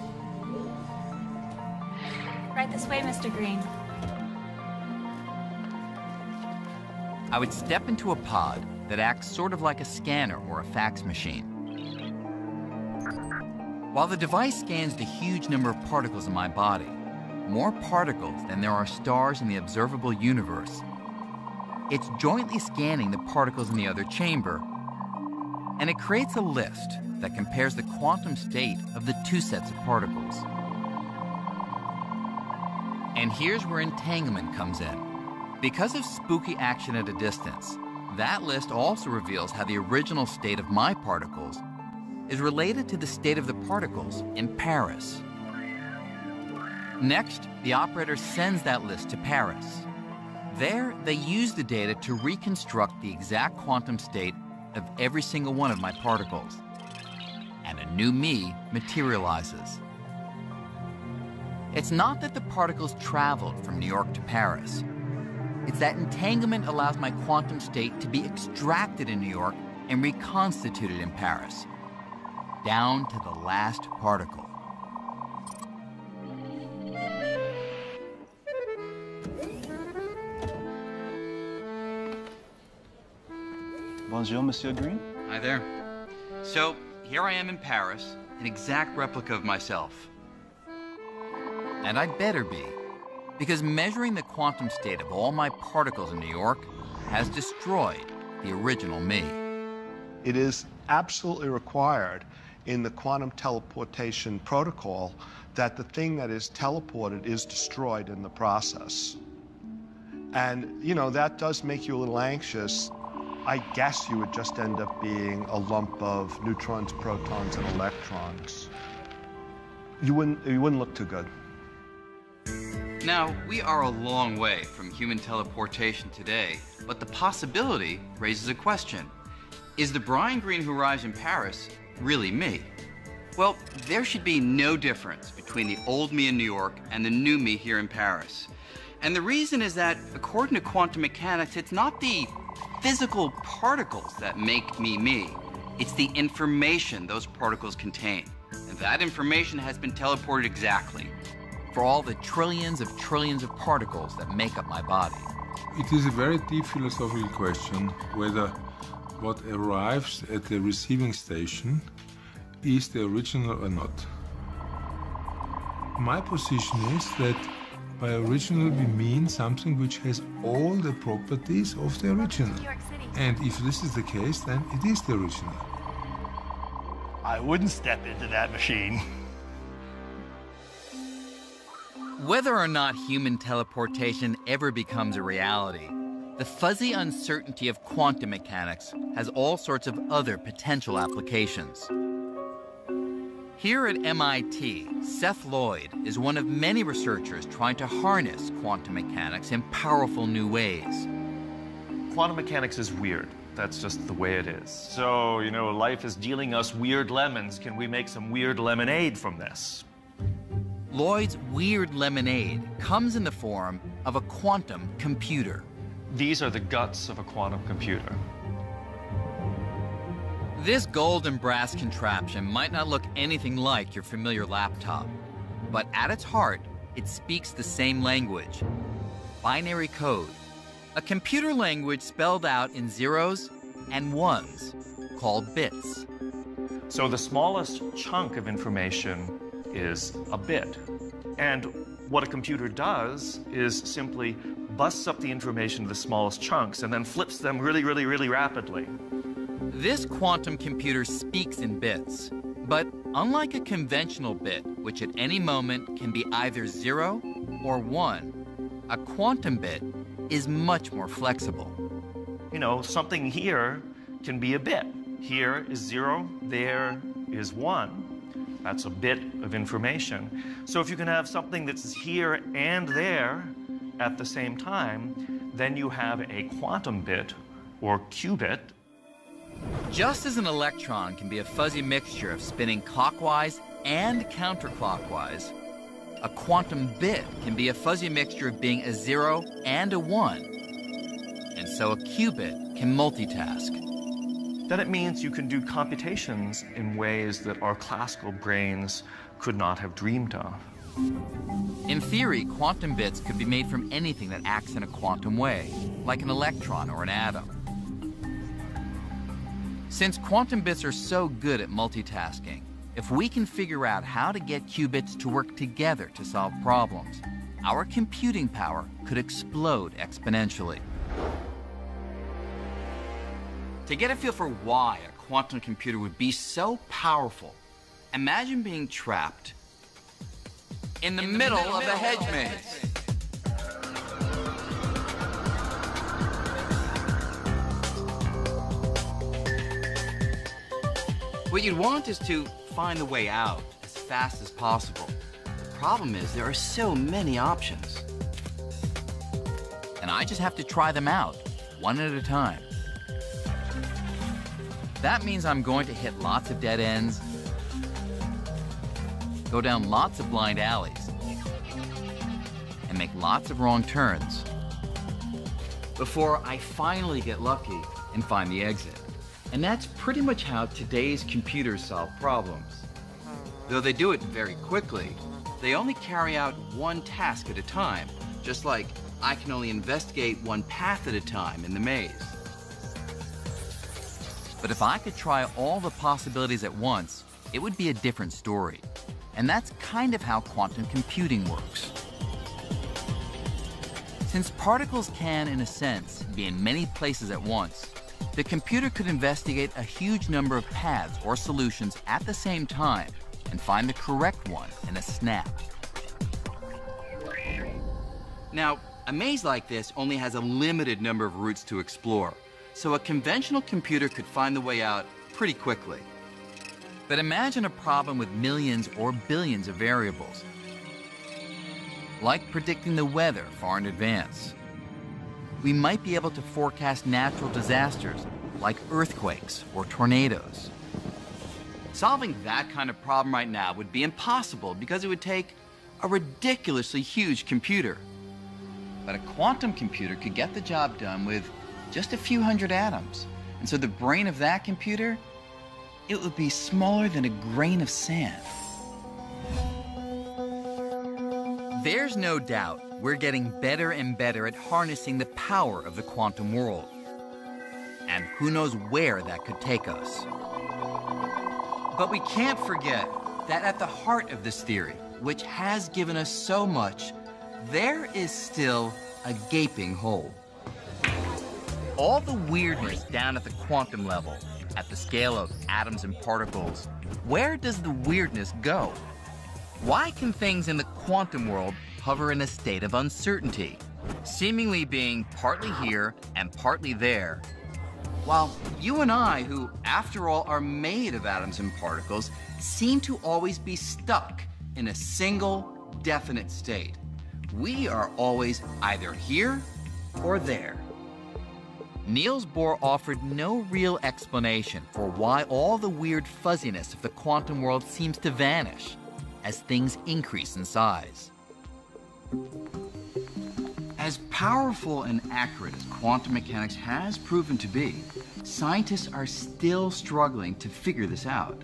Right this way, Mister Green. I would step into a pod that acts sort of like a scanner or a fax machine. While the device scans the huge number of particles in my body, more particles than there are stars in the observable universe, it's jointly scanning the particles in the other chamber, and it creates a list that compares the quantum state of the two sets of particles. And here's where entanglement comes in. Because of spooky action at a distance, that list also reveals how the original state of my particles is related to the state of the particles in Paris. Next, the operator sends that list to Paris. There, they use the data to reconstruct the exact quantum state of every single one of my particles. And a new me materializes. It's not that the particles traveled from New York to Paris. It's that entanglement allows my quantum state to be extracted in New York and reconstituted in Paris, down to the last particle. Bonjour, Monsieur Green. Hi there. So, here I am in Paris, an exact replica of myself. And I'd better be, because measuring the quantum state of all my particles in New York has destroyed the original me. It is absolutely required in the quantum teleportation protocol that the thing that is teleported is destroyed in the process. And, you know, that does make you a little anxious. I guess you would just end up being a lump of neutrons, protons, and electrons. You wouldn't, you wouldn't look too good. Now, we are a long way from human teleportation today, but the possibility raises a question. Is the Brian Greene who arrives in Paris really me? Well, there should be no difference between the old me in New York and the new me here in Paris. And the reason is that, according to quantum mechanics, it's not the physical particles that make me me. It's the information those particles contain. And that information has been teleported exactly for all the trillions of trillions of particles that make up my body. It is a very deep philosophical question whether what arrives at the receiving station is the original or not. My position is that by original we mean something which has all the properties of the original. And if this is the case, then it is the original. I wouldn't step into that machine. Whether or not human teleportation ever becomes a reality, the fuzzy uncertainty of quantum mechanics has all sorts of other potential applications. Here at M I T, Seth Lloyd is one of many researchers trying to harness quantum mechanics in powerful new ways. Quantum mechanics is weird. That's just the way it is. So, you know, life is dealing us weird lemons. Can we make some weird lemonade from this? Lloyd's weird lemonade comes in the form of a quantum computer. These are the guts of a quantum computer. This gold and brass contraption might not look anything like your familiar laptop, but at its heart, it speaks the same language, binary code, a computer language spelled out in zeros and ones called bits. So the smallest chunk of information is a bit. And what a computer does is simply busts up the information to the smallest chunks and then flips them really, really, really rapidly. This quantum computer speaks in bits, but unlike a conventional bit, which at any moment can be either zero or one, a quantum bit is much more flexible. You know, something here can be a bit. Here is zero, there is one. That's a bit of information. So if you can have something that's here and there at the same time, then you have a quantum bit or qubit. Just as an electron can be a fuzzy mixture of spinning clockwise and counterclockwise, a quantum bit can be a fuzzy mixture of being a zero and a one. And so a qubit can multitask. Then it means you can do computations in ways that our classical brains could not have dreamed of. In theory, quantum bits could be made from anything that acts in a quantum way, like an electron or an atom. Since quantum bits are so good at multitasking, if we can figure out how to get qubits to work together to solve problems, our computing power could explode exponentially. To get a feel for why a quantum computer would be so powerful, imagine being trapped in the, in the middle, middle of a hedge maze. What you'd want is to find the way out as fast as possible. The problem is there are so many options. And I just have to try them out, one at a time. That means I'm going to hit lots of dead ends, go down lots of blind alleys, and make lots of wrong turns before I finally get lucky and find the exit. And that's pretty much how today's computers solve problems. Though they do it very quickly, they only carry out one task at a time, just like I can only investigate one path at a time in the maze. But if I could try all the possibilities at once, it would be a different story. And that's kind of how quantum computing works. Since particles can, in a sense, be in many places at once, the computer could investigate a huge number of paths or solutions at the same time and find the correct one in a snap. Now, a maze like this only has a limited number of routes to explore, so a conventional computer could find the way out pretty quickly. But imagine a problem with millions or billions of variables, like predicting the weather far in advance. We might be able to forecast natural disasters like earthquakes or tornadoes. Solving that kind of problem right now would be impossible because it would take a ridiculously huge computer. But a quantum computer could get the job done with just a few hundred atoms. And so the brain of that computer, it would be smaller than a grain of sand. There's no doubt we're getting better and better at harnessing the power of the quantum world. And who knows where that could take us. But we can't forget that at the heart of this theory, which has given us so much, there is still a gaping hole. All the weirdness down at the quantum level, at the scale of atoms and particles, where does the weirdness go? Why can things in the quantum world hover in a state of uncertainty, seemingly being partly here and partly there, while you and I, who after all are made of atoms and particles, seem to always be stuck in a single definite state? We are always either here or there. Niels Bohr offered no real explanation for why all the weird fuzziness of the quantum world seems to vanish as things increase in size. As powerful and accurate as quantum mechanics has proven to be, scientists are still struggling to figure this out.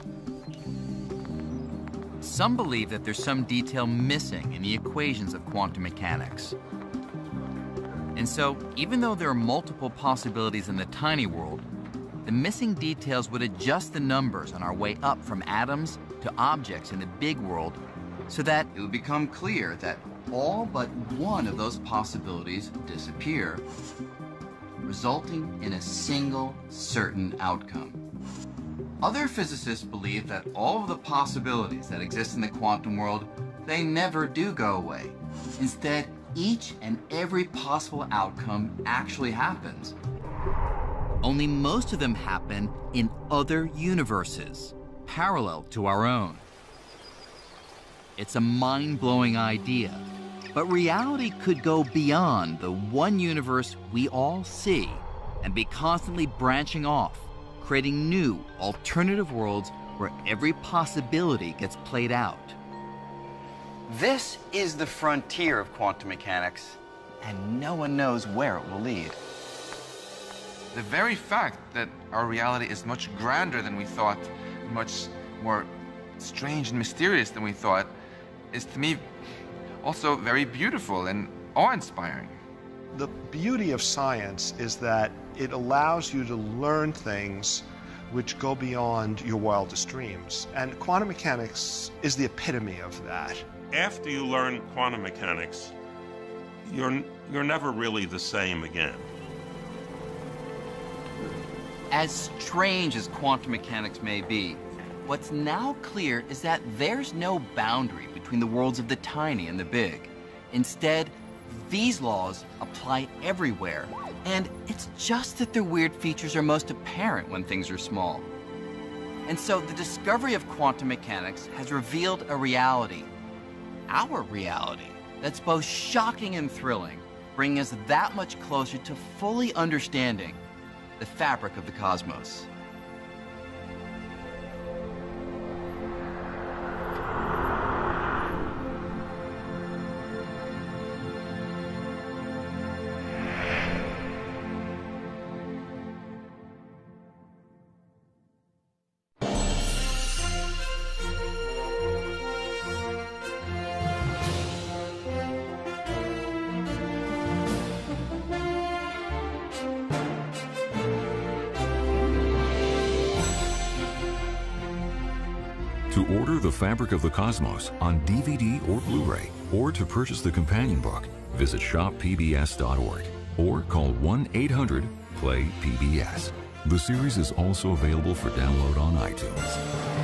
Some believe that there's some detail missing in the equations of quantum mechanics. And so, even though there are multiple possibilities in the tiny world, the missing details would adjust the numbers on our way up from atoms to objects in the big world so that it would become clear that all but one of those possibilities disappear, resulting in a single certain outcome. Other physicists believe that all of the possibilities that exist in the quantum world, they never do go away. Instead, each and every possible outcome actually happens. Only most of them happen in other universes, parallel to our own. It's a mind-blowing idea, but reality could go beyond the one universe we all see and be constantly branching off, creating new, alternative worlds where every possibility gets played out. This is the frontier of quantum mechanics, and no one knows where it will lead. The very fact that our reality is much grander than we thought, much more strange and mysterious than we thought, is to me also very beautiful and awe-inspiring. The beauty of science is that it allows you to learn things which go beyond your wildest dreams. And quantum mechanics is the epitome of that. After you learn quantum mechanics, you're, you're never really the same again. As strange as quantum mechanics may be, what's now clear is that there's no boundary between the worlds of the tiny and the big. Instead, these laws apply everywhere, and it's just that their weird features are most apparent when things are small. And so the discovery of quantum mechanics has revealed a reality, our reality, that's both shocking and thrilling, bringing us that much closer to fully understanding the fabric of the cosmos. To order The Fabric of the Cosmos on D V D or Blu-ray, or to purchase the companion book, visit shop P B S dot org or call one eight hundred play P B S. The series is also available for download on iTunes.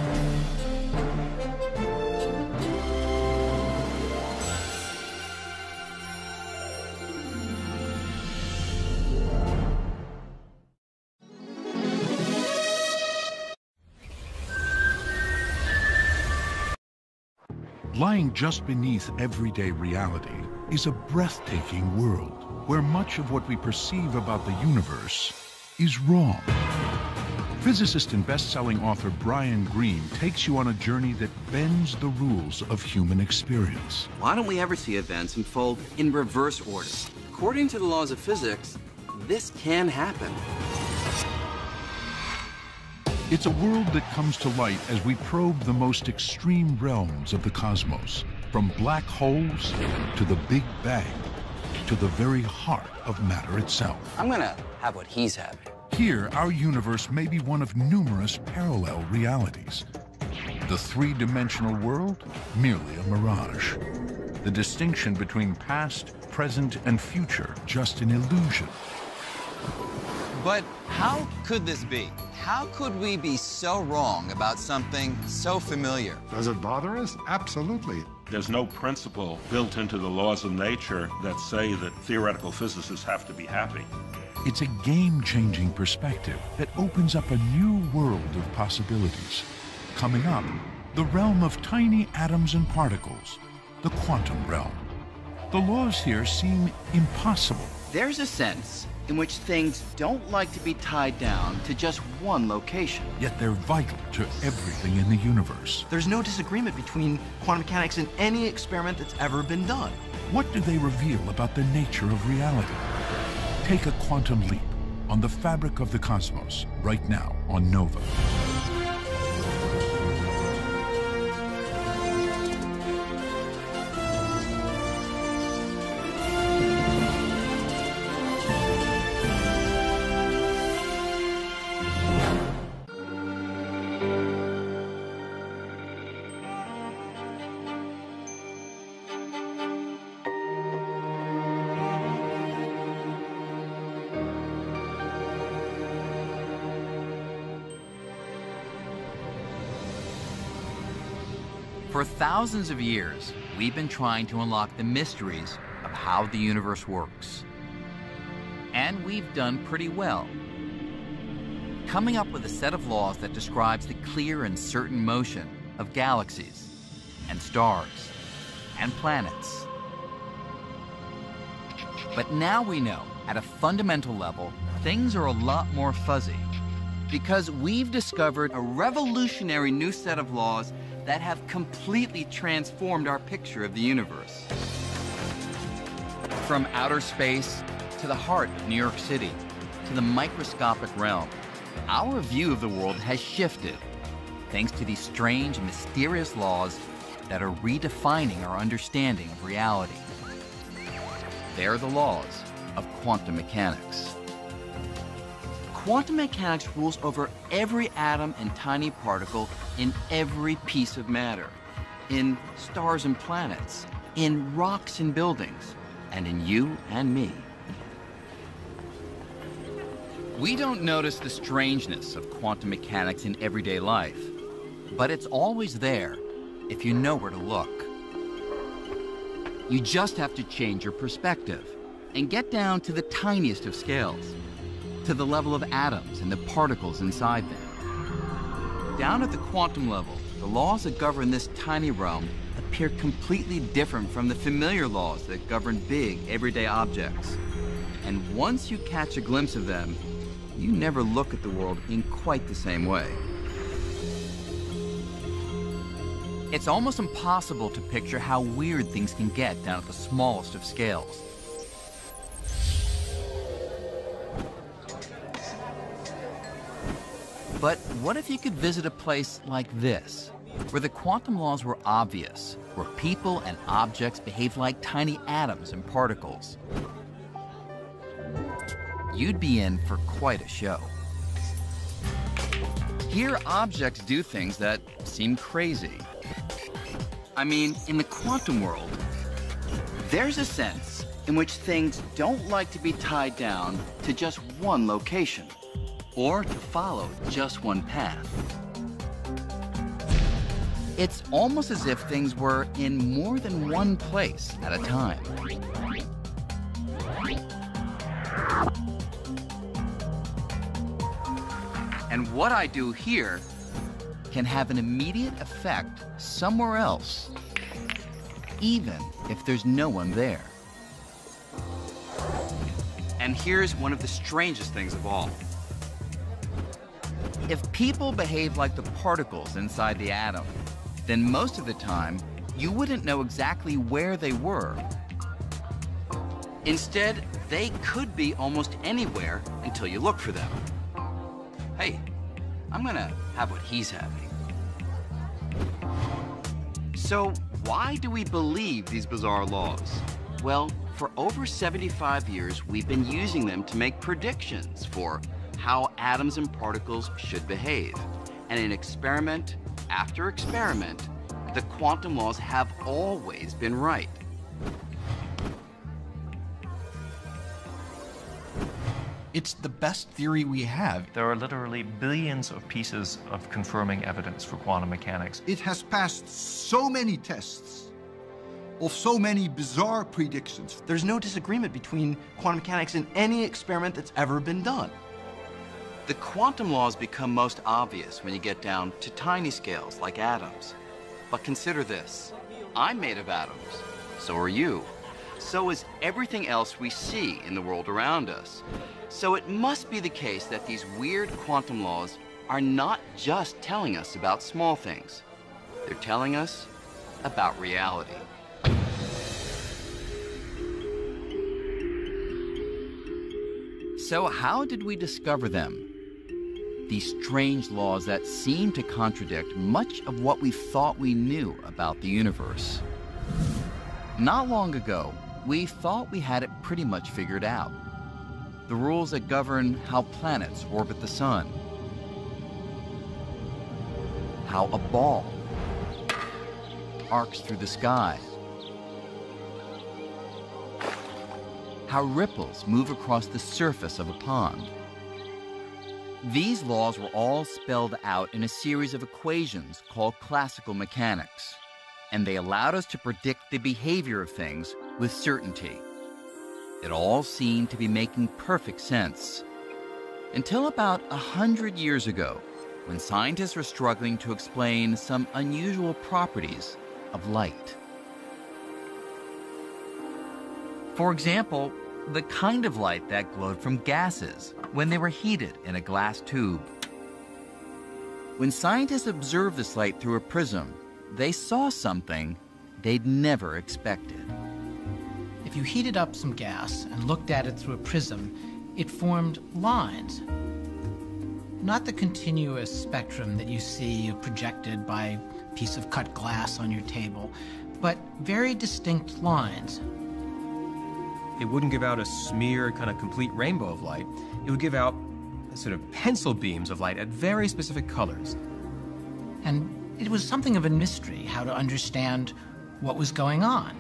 Lying just beneath everyday reality is a breathtaking world where much of what we perceive about the universe is wrong. Physicist and best-selling author Brian Greene takes you on a journey that bends the rules of human experience. Why don't we ever see events unfold in reverse order? According to the laws of physics, this can happen. It's a world that comes to light as we probe the most extreme realms of the cosmos, from black holes to the Big Bang, to the very heart of matter itself. I'm gonna have what he's having. Here, our universe may be one of numerous parallel realities. The three-dimensional world, merely a mirage. The distinction between past, present, and future, just an illusion. But how could this be? How could we be so wrong about something so familiar? Does it bother us? Absolutely. There's no principle built into the laws of nature that say that theoretical physicists have to be happy. It's a game-changing perspective that opens up a new world of possibilities. Coming up, the realm of tiny atoms and particles, the quantum realm. The laws here seem impossible. There's a sense in which things don't like to be tied down to just one location. Yet they're vital to everything in the universe. There's no disagreement between quantum mechanics and any experiment that's ever been done. What do they reveal about the nature of reality? Take a quantum leap on The Fabric of the Cosmos, right now on Nova. For thousands of years, we've been trying to unlock the mysteries of how the universe works. And we've done pretty well, coming up with a set of laws that describes the clear and certain motion of galaxies and stars and planets. But now we know, at a fundamental level, things are a lot more fuzzy, because we've discovered a revolutionary new set of laws that have completely transformed our picture of the universe. From outer space to the heart of New York City, to the microscopic realm, our view of the world has shifted thanks to these strange and mysterious laws that are redefining our understanding of reality. They're the laws of quantum mechanics. Quantum mechanics rules over every atom and tiny particle in every piece of matter, in stars and planets, in rocks and buildings, and in you and me. We don't notice the strangeness of quantum mechanics in everyday life, but it's always there if you know where to look. You just have to change your perspective and get down to the tiniest of scales, to the level of atoms and the particles inside them. Down at the quantum level, the laws that govern this tiny realm appear completely different from the familiar laws that govern big, everyday objects. And once you catch a glimpse of them, you never look at the world in quite the same way. It's almost impossible to picture how weird things can get down at the smallest of scales. But what if you could visit a place like this, where the quantum laws were obvious, where people and objects behave like tiny atoms and particles? You'd be in for quite a show. Here, objects do things that seem crazy. I mean, in the quantum world, there's a sense in which things don't like to be tied down to just one location, or to follow just one path. It's almost as if things were in more than one place at a time. And what I do here can have an immediate effect somewhere else, even if there's no one there. And here's one of the strangest things of all. If people behave like the particles inside the atom, then most of the time, you wouldn't know exactly where they were. Instead, they could be almost anywhere until you look for them. Hey, I'm gonna have what he's having. So why do we believe these bizarre laws? Well, for over seventy-five years, we've been using them to make predictions for how atoms and particles should behave. And in experiment after experiment, the quantum laws have always been right. It's the best theory we have. There are literally billions of pieces of confirming evidence for quantum mechanics. It has passed so many tests of so many bizarre predictions. There's no disagreement between quantum mechanics and any experiment that's ever been done. The quantum laws become most obvious when you get down to tiny scales like atoms. But consider this. I'm made of atoms. So are you. So is everything else we see in the world around us. So it must be the case that these weird quantum laws are not just telling us about small things. They're telling us about reality. So how did we discover them? These strange laws that seem to contradict much of what we thought we knew about the universe. Not long ago, we thought we had it pretty much figured out. The rules that govern how planets orbit the sun, how a ball arcs through the sky, how ripples move across the surface of a pond. These laws were all spelled out in a series of equations called classical mechanics. and they allowed us to predict the behavior of things with certainty. It all seemed to be making perfect sense. Until about a hundred years ago, when scientists were struggling to explain some unusual properties of light. For example, the kind of light that glowed from gases when they were heated in a glass tube. When scientists observed this light through a prism, they saw something they'd never expected. If you heated up some gas and looked at it through a prism, it formed lines. Not the continuous spectrum that you see projected by a piece of cut glass on your table, but very distinct lines. It wouldn't give out a smear, kind of complete rainbow of light. It would give out sort of pencil beams of light at very specific colors. And it was something of a mystery how to understand what was going on.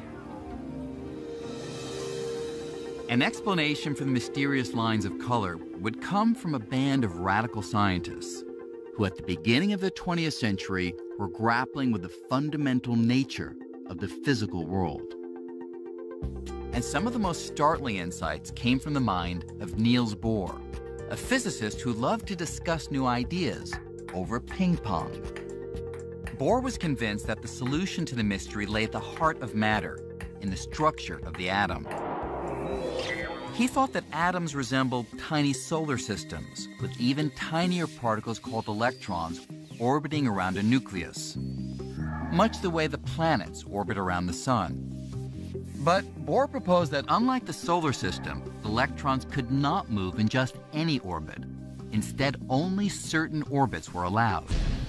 An explanation for the mysterious lines of color would come from a band of radical scientists who at the beginning of the twentieth century were grappling with the fundamental nature of the physical world. And some of the most startling insights came from the mind of Niels Bohr, a physicist who loved to discuss new ideas over ping pong. Bohr was convinced that the solution to the mystery lay at the heart of matter, in the structure of the atom. He thought that atoms resembled tiny solar systems, with even tinier particles called electrons orbiting around a nucleus, much the way the planets orbit around the sun. But Bohr proposed that unlike the solar system, electrons could not move in just any orbit. Instead, only certain orbits were allowed.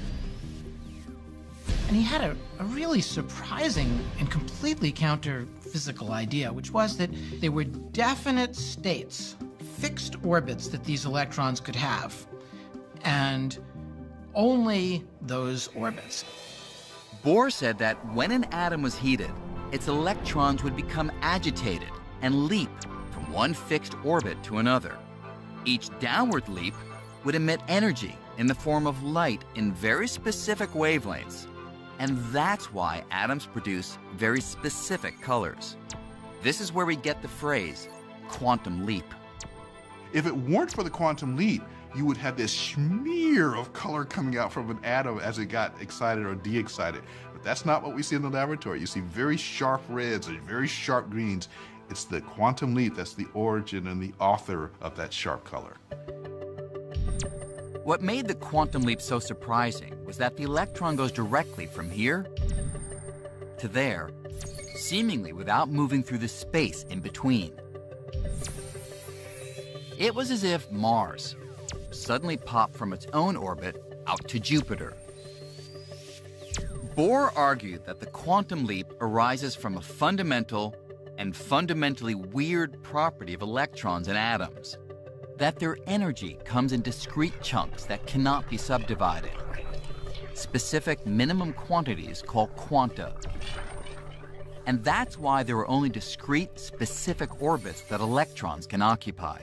And he had a, a really surprising and completely counter-physical idea, which was that there were definite states, fixed orbits that these electrons could have, and only those orbits. Bohr said that when an atom was heated, its electrons would become agitated and leap from one fixed orbit to another. Each downward leap would emit energy in the form of light in very specific wavelengths. And that's why atoms produce very specific colors. This is where we get the phrase, quantum leap. If it weren't for the quantum leap, you would have this smear of color coming out from an atom as it got excited or de-excited. But that's not what we see in the laboratory. You see very sharp reds and very sharp greens. It's the quantum leap that's the origin and the author of that sharp color. What made the quantum leap so surprising was that the electron goes directly from here to there, seemingly without moving through the space in between. It was as if Mars suddenly popped from its own orbit out to Jupiter. Bohr argued that the quantum leap arises from a fundamental and fundamentally weird property of electrons and atoms, that their energy comes in discrete chunks that cannot be subdivided, specific minimum quantities called quanta. And that's why there are only discrete, specific orbits that electrons can occupy.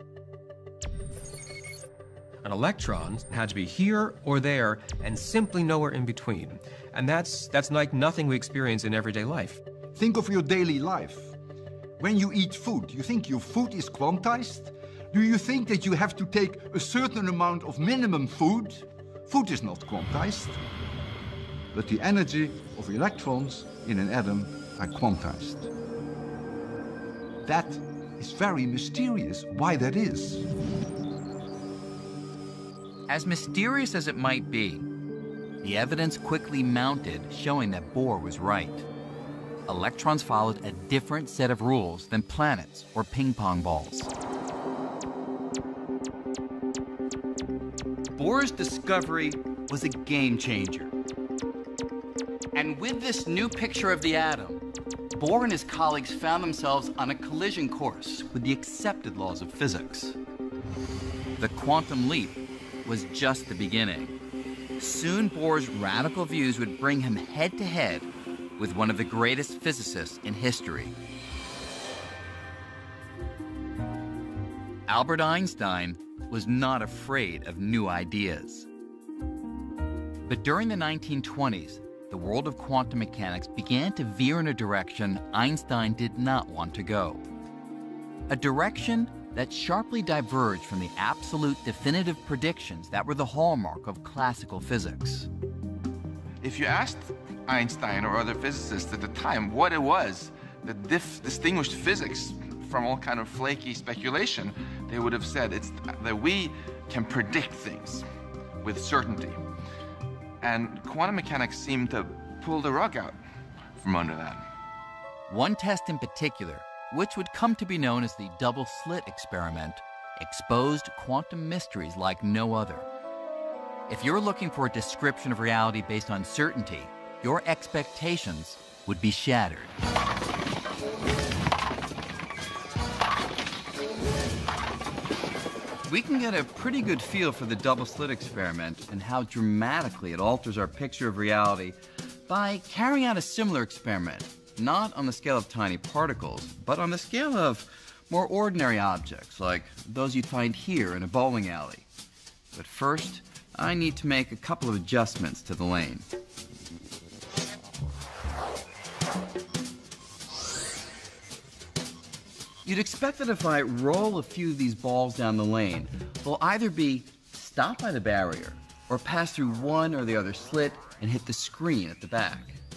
An electron had to be here or there and simply nowhere in between. And that's, that's like nothing we experience in everyday life. Think of your daily life. When you eat food, you think your food is quantized? Do you think that you have to take a certain amount of minimum food? Food is not quantized. But the energy of electrons in an atom are quantized. That is very mysterious, why that is. As mysterious as it might be, the evidence quickly mounted showing that Bohr was right. Electrons followed a different set of rules than planets or ping pong balls. Bohr's discovery was a game changer. And with this new picture of the atom, Bohr and his colleagues found themselves on a collision course with the accepted laws of physics. The quantum leap was just the beginning. Soon Bohr's radical views would bring him head-to-head with one of the greatest physicists in history. Albert Einstein was not afraid of new ideas. But during the nineteen twenties, the world of quantum mechanics began to veer in a direction Einstein did not want to go. A direction that sharply diverged from the absolute definitive predictions that were the hallmark of classical physics. If you asked Einstein or other physicists at the time what it was that dif distinguished physics from all kind of flaky speculation, they would have said it's that we can predict things with certainty. And quantum mechanics seemed to pull the rug out from under that. One test in particular, which would come to be known as the double-slit experiment, exposed quantum mysteries like no other. If you're looking for a description of reality based on certainty, your expectations would be shattered. We can get a pretty good feel for the double-slit experiment and how dramatically it alters our picture of reality by carrying out a similar experiment, not on the scale of tiny particles, but on the scale of more ordinary objects, like those you'd find here in a bowling alley. But first, I need to make a couple of adjustments to the lane. You'd expect that if I roll a few of these balls down the lane, they'll either be stopped by the barrier or pass through one or the other slit and hit the screen at the back.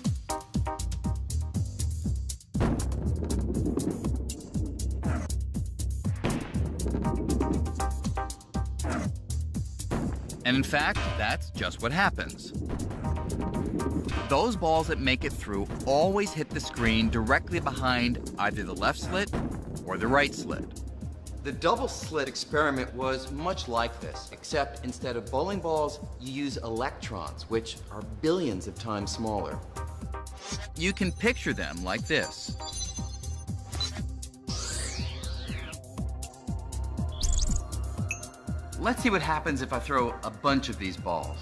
And in fact, that's just what happens. Those balls that make it through always hit the screen directly behind either the left slit or the right slit. The double slit experiment was much like this, except instead of bowling balls, you use electrons, which are billions of times smaller. You can picture them like this. Let's see what happens if I throw a bunch of these balls.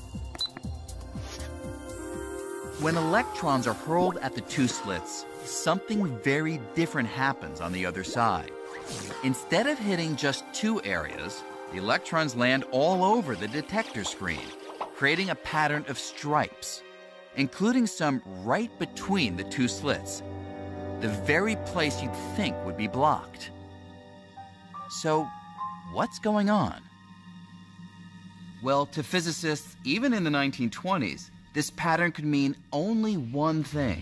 When electrons are hurled at the two slits, something very different happens on the other side. Instead of hitting just two areas, the electrons land all over the detector screen, creating a pattern of stripes, including some right between the two slits, the very place you'd think would be blocked. So, what's going on? Well, to physicists, even in the nineteen twenties, this pattern could mean only one thing.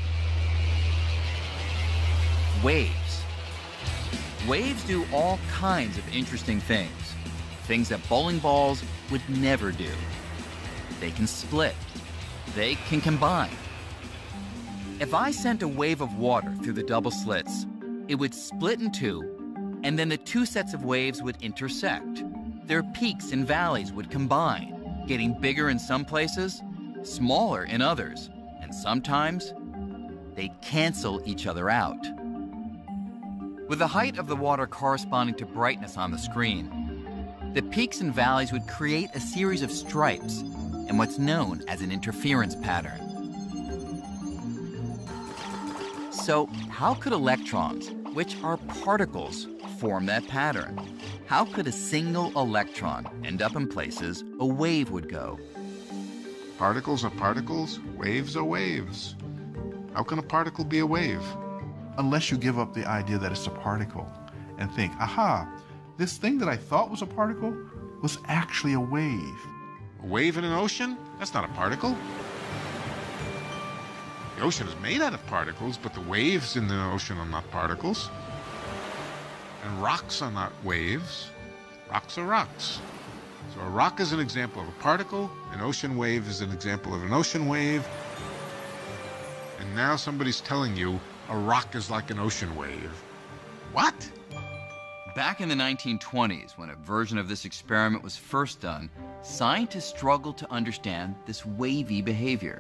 Waves. Waves do all kinds of interesting things. Things that bowling balls would never do. They can split. They can combine. If I sent a wave of water through the double slits, it would split in two, and then the two sets of waves would intersect. Their peaks and valleys would combine, getting bigger in some places, smaller in others, and sometimes they cancel each other out. With the height of the water corresponding to brightness on the screen, the peaks and valleys would create a series of stripes and what's known as an interference pattern. So, how could electrons, which are particles, form that pattern? How could a single electron end up in places a wave would go? Particles are particles, waves are waves. How can a particle be a wave? Unless you give up the idea that it's a particle and think, aha, this thing that I thought was a particle was actually a wave. A wave in an ocean? That's not a particle. The ocean is made out of particles, but the waves in the ocean are not particles. And rocks are not waves. Rocks are rocks. So a rock is an example of a particle, an ocean wave is an example of an ocean wave, and now somebody's telling you a rock is like an ocean wave. What? Back in the nineteen twenties, when a version of this experiment was first done, scientists struggled to understand this wavy behavior.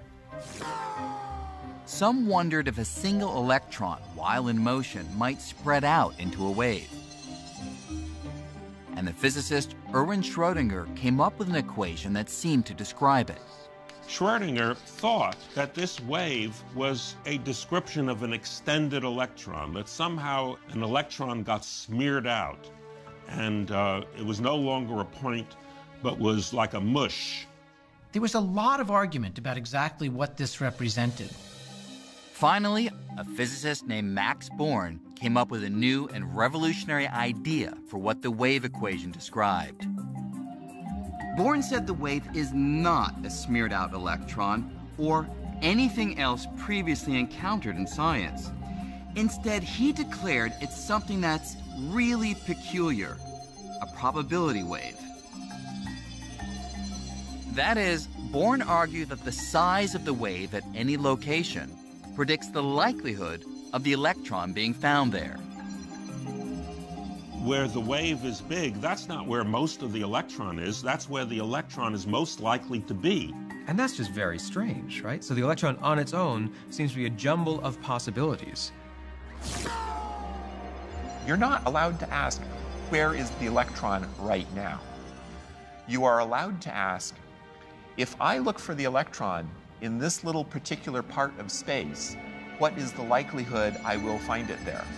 Some wondered if a single electron, while in motion, might spread out into a wave. And the physicist Erwin Schrödinger came up with an equation that seemed to describe it. Schrödinger thought that this wave was a description of an extended electron, that somehow an electron got smeared out, and uh, it was no longer a point, but was like a mush. There was a lot of argument about exactly what this represented. Finally, a physicist named Max Born came up with a new and revolutionary idea for what the wave equation described. Born said the wave is not a smeared out electron or anything else previously encountered in science. Instead, he declared it's something that's really peculiar, a probability wave. That is, Born argued that the size of the wave at any location predicts the likelihood of the electron being found there. Where the wave is big, that's not where most of the electron is. That's where the electron is most likely to be. And that's just very strange, right? So the electron on its own seems to be a jumble of possibilities. You're not allowed to ask, where is the electron right now? You are allowed to ask, if I look for the electron in this little particular part of space, what is the likelihood I will find it there?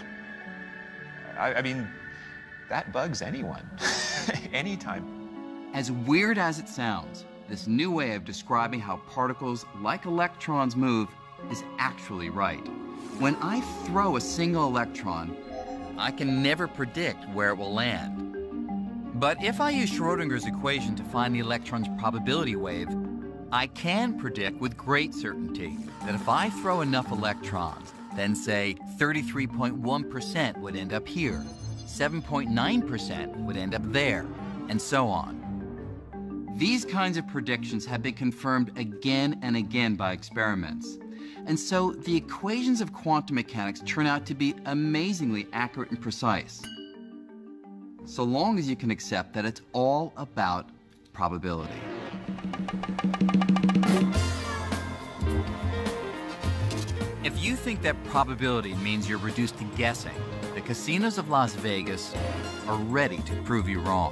I, I mean, that bugs anyone, anytime. As weird as it sounds, this new way of describing how particles like electrons move is actually right. When I throw a single electron, I can never predict where it will land. But if I use Schrodinger's equation to find the electron's probability wave, I can predict with great certainty that if I throw enough electrons, then say thirty-three point one percent would end up here, seven point nine percent would end up there, and so on. These kinds of predictions have been confirmed again and again by experiments. And so the equations of quantum mechanics turn out to be amazingly accurate and precise, so long as you can accept that it's all about probability. If you think that probability means you're reduced to guessing, the casinos of Las Vegas are ready to prove you wrong.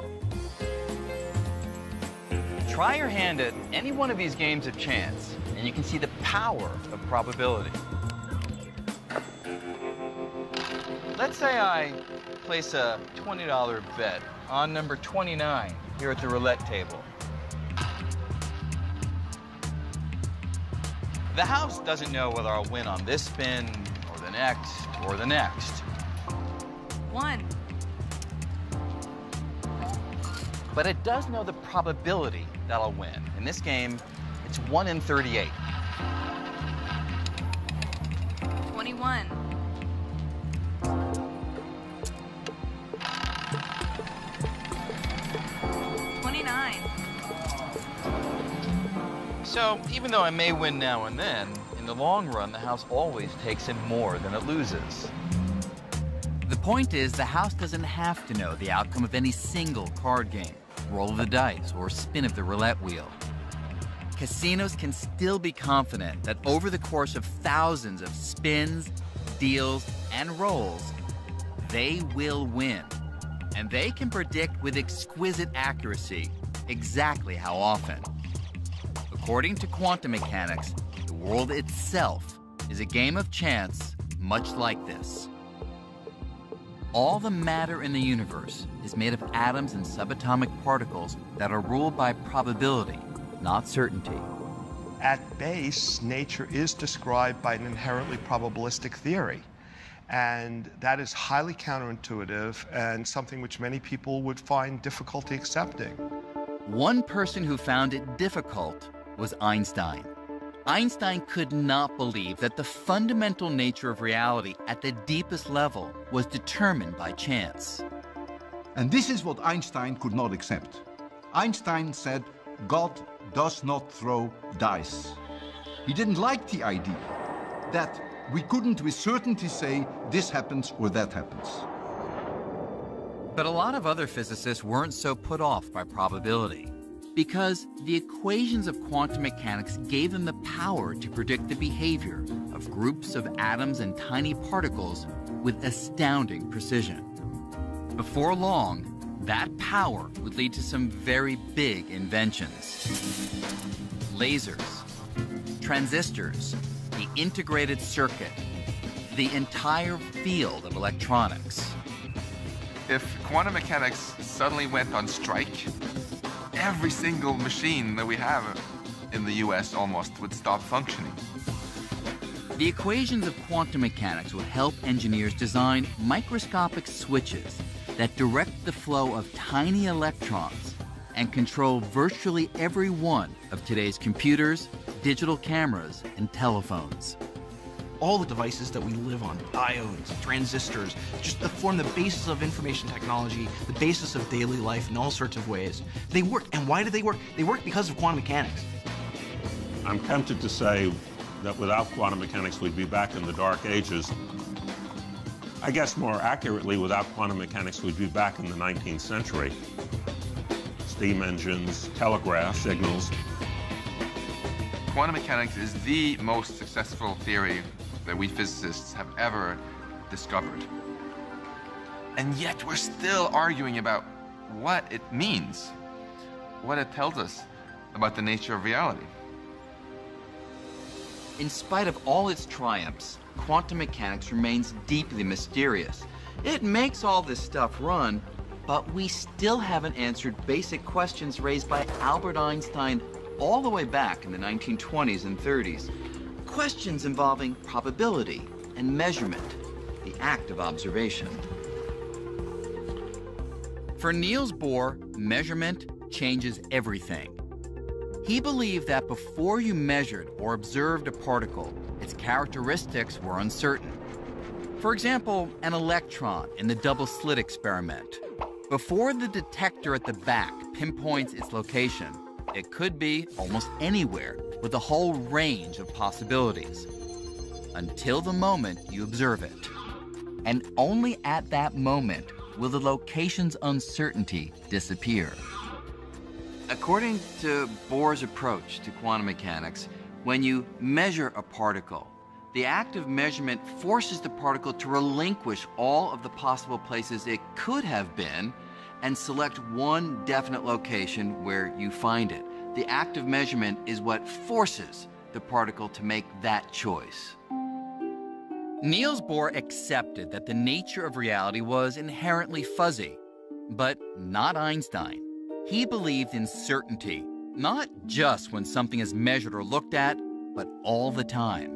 Try your hand at any one of these games of chance, and you can see the power of probability. Let's say I place a twenty dollar bet on number twenty-nine here at the roulette table. The house doesn't know whether I'll win on this spin, or the next, or the next. One. But it does know the probability that I'll win. In this game, it's one in thirty-eight. Twenty-one. Twenty-nine. So, even though I may win now and then, in the long run, the house always takes in more than it loses. The point is, the house doesn't have to know the outcome of any single card game, roll of the dice, or spin of the roulette wheel. Casinos can still be confident that over the course of thousands of spins, deals, and rolls, they will win. And they can predict with exquisite accuracy exactly how often. According to quantum mechanics, the world itself is a game of chance much like this. All the matter in the universe is made of atoms and subatomic particles that are ruled by probability, not certainty. At base, nature is described by an inherently probabilistic theory. And that is highly counterintuitive and something which many people would find difficulty accepting. One person who found it difficult was Einstein. Einstein could not believe that the fundamental nature of reality at the deepest level was determined by chance. And this is what Einstein could not accept. Einstein said, God does not throw dice. He didn't like the idea that we couldn't with certainty say this happens or that happens. But a lot of other physicists weren't so put off by probability, because the equations of quantum mechanics gave them the power to predict the behavior of groups of atoms and tiny particles with astounding precision. Before long, that power would lead to some very big inventions. Lasers, transistors, the integrated circuit, the entire field of electronics. If quantum mechanics suddenly went on strike, every single machine that we have in the U S almost would stop functioning. The equations of quantum mechanics will help engineers design microscopic switches that direct the flow of tiny electrons and control virtually every one of today's computers, digital cameras, and telephones. All the devices that we live on, diodes, transistors, just to form the basis of information technology, the basis of daily life in all sorts of ways, they work. And why do they work? They work because of quantum mechanics. I'm tempted to say that without quantum mechanics, we'd be back in the dark ages. I guess more accurately, without quantum mechanics, we'd be back in the nineteenth century. Steam engines, telegraph signals. Quantum mechanics is the most successful theory that we physicists have ever discovered. And yet we're still arguing about what it means, what it tells us about the nature of reality. In spite of all its triumphs, quantum mechanics remains deeply mysterious. It makes all this stuff run, but we still haven't answered basic questions raised by Albert Einstein all the way back in the nineteen twenties and thirties. Questions involving probability and measurement, the act of observation. For Niels Bohr, measurement changes everything. He believed that before you measured or observed a particle, its characteristics were uncertain. For example, an electron in the double-slit experiment. Before the detector at the back pinpoints its location, it could be almost anywhere with a whole range of possibilities. Until the moment you observe it. And only at that moment will the location's uncertainty disappear. According to Bohr's approach to quantum mechanics, when you measure a particle, the act of measurement forces the particle to relinquish all of the possible places it could have been and select one definite location where you find it. The act of measurement is what forces the particle to make that choice. Niels Bohr accepted that the nature of reality was inherently fuzzy, but not Einstein. He believed in certainty, not just when something is measured or looked at, but all the time.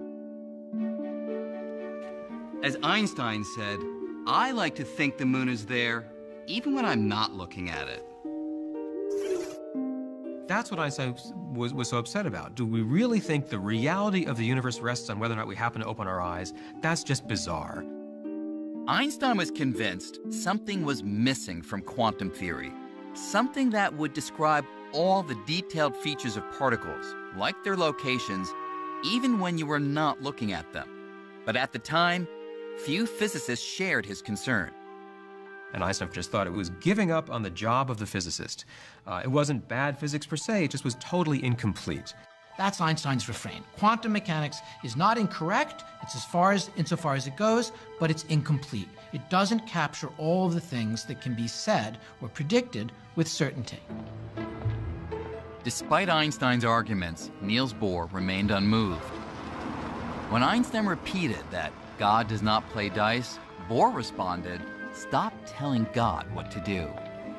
As Einstein said, I like to think the moon is there, even when I'm not looking at it. That's what Einstein was, was so upset about. Do we really think the reality of the universe rests on whether or not we happen to open our eyes? That's just bizarre. Einstein was convinced something was missing from quantum theory. Something that would describe all the detailed features of particles, like their locations, even when you were not looking at them. But at the time, few physicists shared his concern. And Einstein just thought it was giving up on the job of the physicist. Uh, it wasn't bad physics per se, it just was totally incomplete. That's Einstein's refrain. Quantum mechanics is not incorrect, it's as far as, insofar as it goes, but it's incomplete. It doesn't capture all of the things that can be said or predicted with certainty. Despite Einstein's arguments, Niels Bohr remained unmoved. When Einstein repeated that God does not play dice, Bohr responded, "Stop telling God what to do."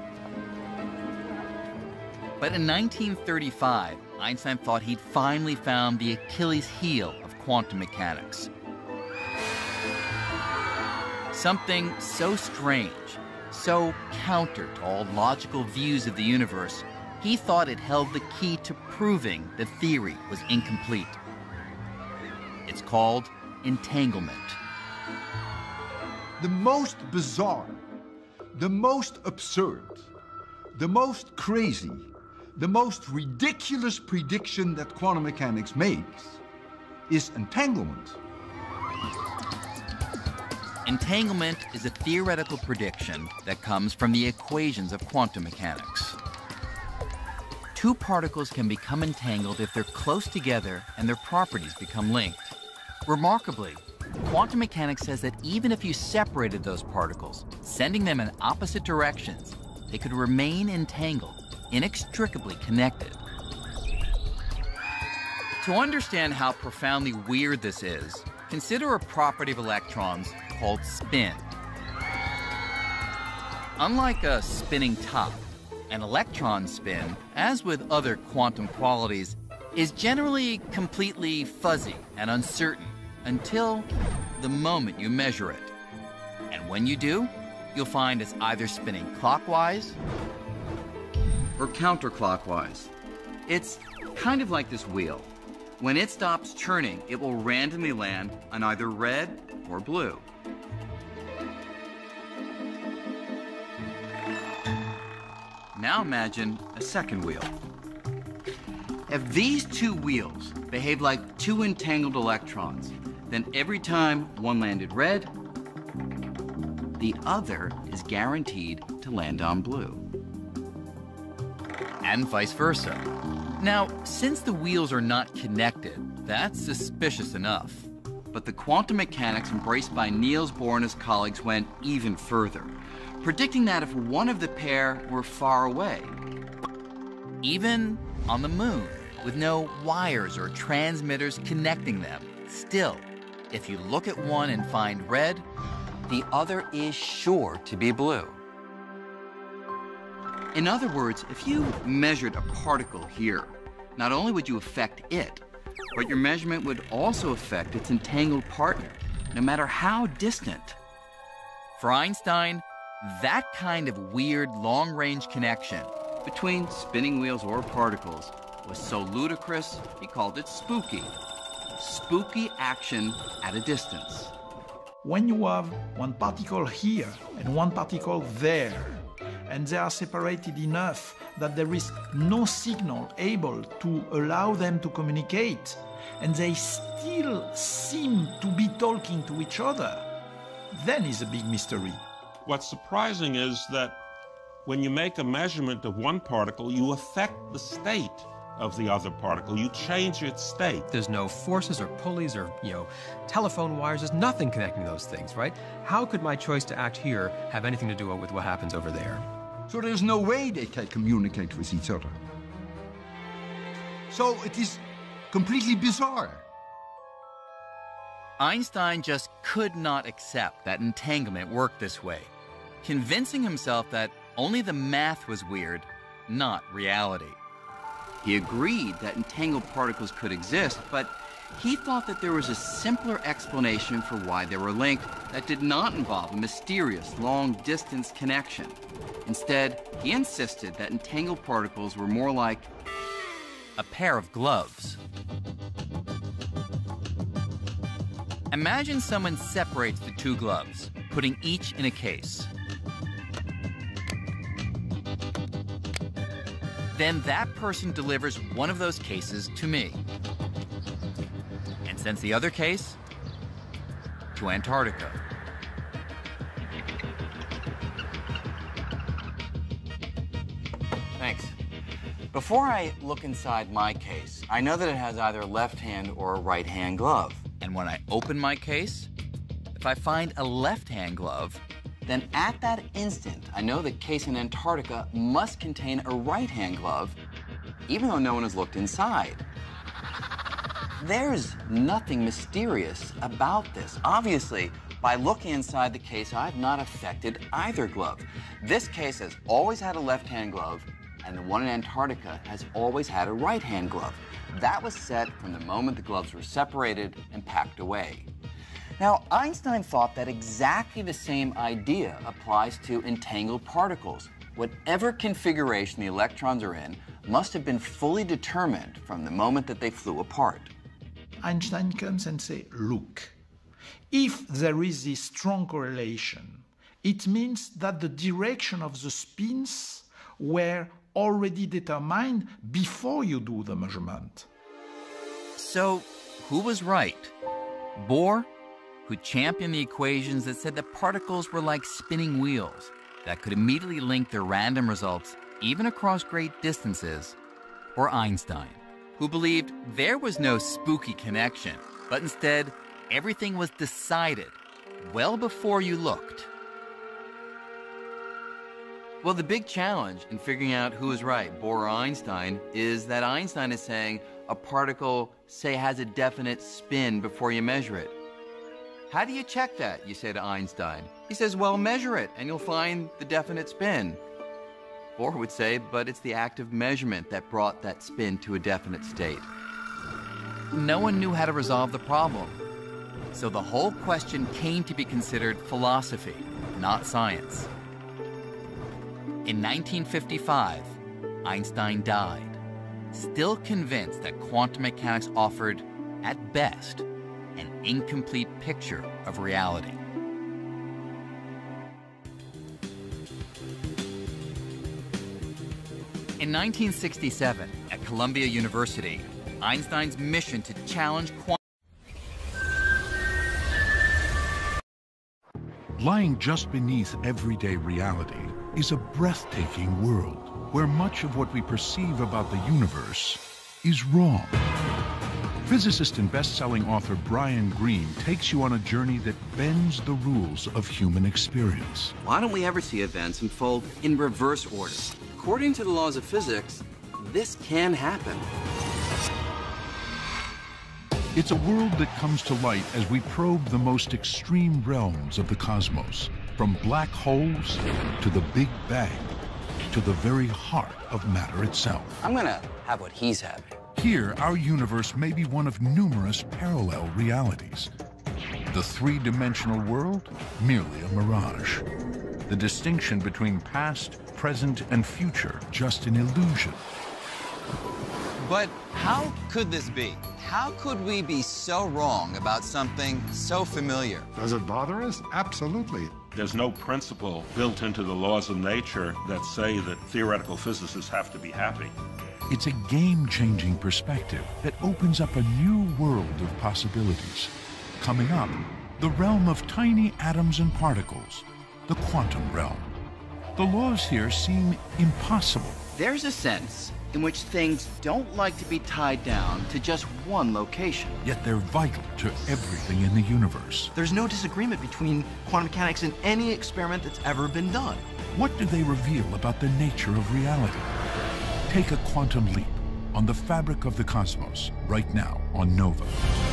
But in nineteen thirty-five, Einstein thought he'd finally found the Achilles heel of quantum mechanics. Something so strange, so counter to all logical views of the universe, he thought it held the key to proving the theory was incomplete. It's called entanglement. The most bizarre, the most absurd, the most crazy, the most ridiculous prediction that quantum mechanics makes is entanglement. Entanglement is a theoretical prediction that comes from the equations of quantum mechanics. Two particles can become entangled if they're close together and their properties become linked. Remarkably, quantum mechanics says that even if you separated those particles, sending them in opposite directions, they could remain entangled, inextricably connected. To understand how profoundly weird this is, consider a property of electrons called spin. Unlike a spinning top, An electron's spin, as with other quantum qualities, is generally completely fuzzy and uncertain until the moment you measure it. And when you do, you'll find it's either spinning clockwise or counterclockwise. It's kind of like this wheel. When it stops turning, it will randomly land on either red or blue. Now imagine a second wheel. If these two wheels behave like two entangled electrons, then every time one landed red, the other is guaranteed to land on blue. And vice versa. Now, since the wheels are not connected, that's suspicious enough. But the quantum mechanics embraced by Niels Bohr and his colleagues went even further, predicting that if one of the pair were far away, even on the moon, with no wires or transmitters connecting them, still, if you look at one and find red, the other is sure to be blue. In other words, if you measured a particle here, not only would you affect it, but your measurement would also affect its entangled partner, no matter how distant. For Einstein, that kind of weird long-range connection between spinning wheels or particles was so ludicrous, he called it spooky. Spooky action at a distance. When you have one particle here and one particle there, and they are separated enough that there is no signal able to allow them to communicate, and they still seem to be talking to each other, then is a big mystery. What's surprising is that when you make a measurement of one particle, you affect the state of the other particle. You change its state. There's no forces or pulleys or, you know, telephone wires. There's nothing connecting those things, right? How could my choice to act here have anything to do with what happens over there? So there's no way they can communicate with each other. So it is completely bizarre. Einstein just could not accept that entanglement worked this way, convincing himself that only the math was weird, not reality. He agreed that entangled particles could exist, but he thought that there was a simpler explanation for why they were linked that did not involve a mysterious long-distance connection. Instead, he insisted that entangled particles were more like a pair of gloves. Imagine someone separates the two gloves, putting each in a case. Then that person delivers one of those cases to me, and sends the other case to Antarctica. Thanks. Before I look inside my case, I know that it has either a left hand or a right hand glove. And when I open my case, if I find a left hand glove, then at that instant, I know the case in Antarctica must contain a right-hand glove, even though no one has looked inside. There's nothing mysterious about this. Obviously, by looking inside the case, I've not affected either glove. This case has always had a left-hand glove, and the one in Antarctica has always had a right-hand glove. That was set from the moment the gloves were separated and packed away. Now, Einstein thought that exactly the same idea applies to entangled particles. Whatever configuration the electrons are in must have been fully determined from the moment that they flew apart. Einstein comes and says, look, if there is this strong correlation, it means that the direction of the spins were already determined before you do the measurement. So, who was right? Bohr, who championed the equations that said that particles were like spinning wheels that could immediately link their random results even across great distances, or Einstein, who believed there was no spooky connection, but instead everything was decided well before you looked. Well, the big challenge in figuring out who is right, Bohr or Einstein, is that Einstein is saying a particle, say, has a definite spin before you measure it. How do you check that, you say to Einstein? He says, well, measure it, and you'll find the definite spin. Bohr would say, but it's the act of measurement that brought that spin to a definite state. No one knew how to resolve the problem. So the whole question came to be considered philosophy, not science. In nineteen fifty-five, Einstein died, still convinced that quantum mechanics offered, at best, an incomplete picture of reality. In nineteen sixty-seven, at Columbia University, Einstein's mission to challenge quantum Lying just beneath everyday reality is a breathtaking world where much of what we perceive about the universe is wrong. Physicist and best-selling author Brian Greene takes you on a journey that bends the rules of human experience. Why don't we ever see events unfold in reverse order? According to the laws of physics, this can happen. It's a world that comes to light as we probe the most extreme realms of the cosmos, from black holes to the Big Bang, to the very heart of matter itself. I'm gonna have what he's having. Here, our universe may be one of numerous parallel realities. The three-dimensional world, merely a mirage. The distinction between past, present, and future, just an illusion. But how could this be? How could we be so wrong about something so familiar? Does it bother us? Absolutely. There's no principle built into the laws of nature that say that theoretical physicists have to be happy. It's a game-changing perspective that opens up a new world of possibilities. Coming up, the realm of tiny atoms and particles, the quantum realm. The laws here seem impossible. There's a sense in which things don't like to be tied down to just one location. Yet they're vital to everything in the universe. There's no disagreement between quantum mechanics and any experiment that's ever been done. What do they reveal about the nature of reality? Take a quantum leap on the fabric of the cosmos right now on Nova.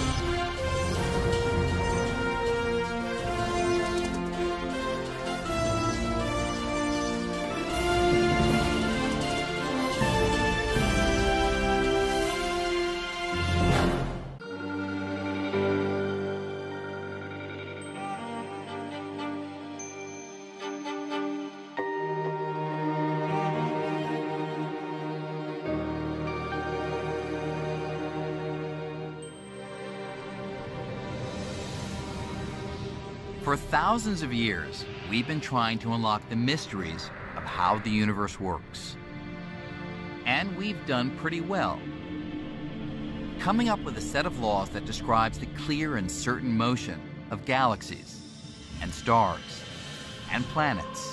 For thousands of years, we've been trying to unlock the mysteries of how the universe works. And we've done pretty well, coming up with a set of laws that describes the clear and certain motion of galaxies and stars and planets.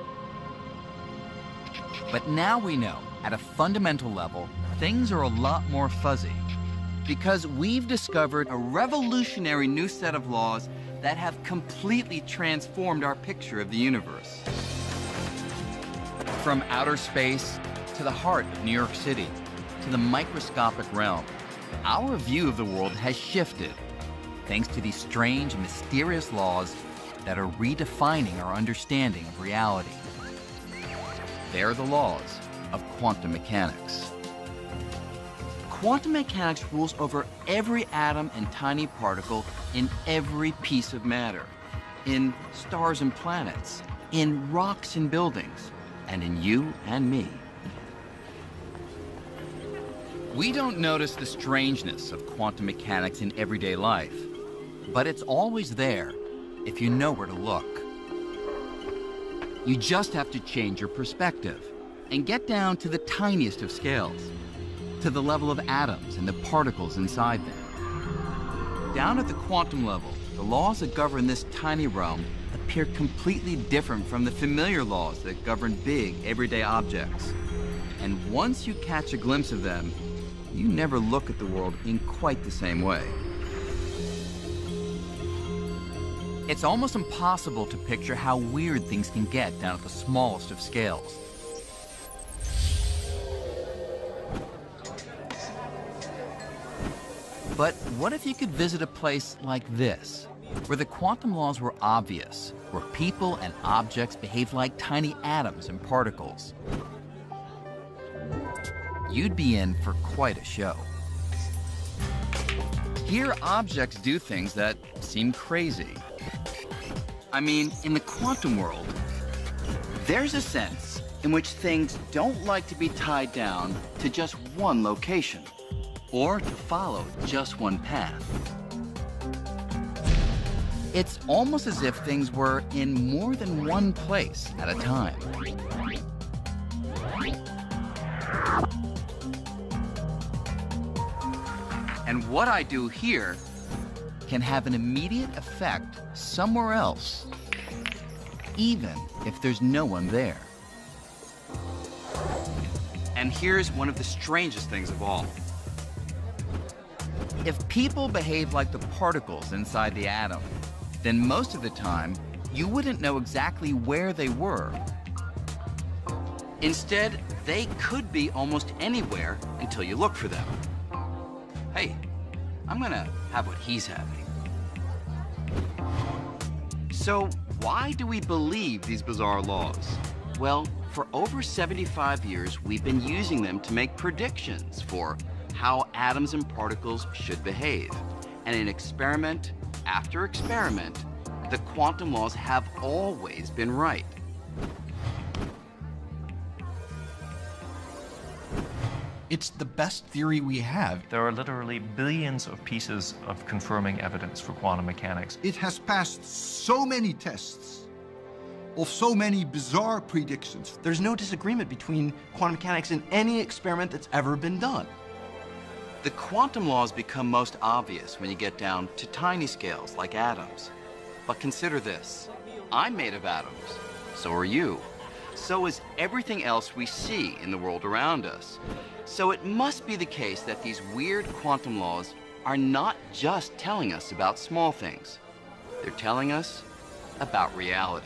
But now we know, at a fundamental level, things are a lot more fuzzy, because we've discovered a revolutionary new set of laws that have completely transformed our picture of the universe. From outer space to the heart of New York City, to the microscopic realm, our view of the world has shifted thanks to these strange and mysterious laws that are redefining our understanding of reality. They're the laws of quantum mechanics. Quantum mechanics rules over every atom and tiny particle in every piece of matter, in stars and planets, in rocks and buildings, and in you and me. We don't notice the strangeness of quantum mechanics in everyday life, but it's always there if you know where to look. You just have to change your perspective and get down to the tiniest of scales, to the level of atoms and the particles inside them. Down at the quantum level, the laws that govern this tiny realm appear completely different from the familiar laws that govern big, everyday objects. And once you catch a glimpse of them, you never look at the world in quite the same way. It's almost impossible to picture how weird things can get down at the smallest of scales. But what if you could visit a place like this, where the quantum laws were obvious, where people and objects behaved like tiny atoms and particles, you'd be in for quite a show. Here, objects do things that seem crazy. I mean, in the quantum world, there's a sense in which things don't like to be tied down to just one location, or to follow just one path. It's almost as if things were in more than one place at a time. And what I do here can have an immediate effect somewhere else, even if there's no one there. And here's one of the strangest things of all. If people behave like the particles inside the atom, then most of the time, you wouldn't know exactly where they were. Instead, they could be almost anywhere until you look for them. Hey, I'm gonna have what he's having. So why do we believe these bizarre laws? Well, for over seventy-five years, we've been using them to make predictions for how atoms and particles should behave. And in experiment after experiment, the quantum laws have always been right. It's the best theory we have. There are literally billions of pieces of confirming evidence for quantum mechanics. It has passed so many tests of so many bizarre predictions. There's no disagreement between quantum mechanics and any experiment that's ever been done. The quantum laws become most obvious when you get down to tiny scales like atoms. But consider this. I'm made of atoms. So are you. So is everything else we see in the world around us. So it must be the case that these weird quantum laws are not just telling us about small things. They're telling us about reality.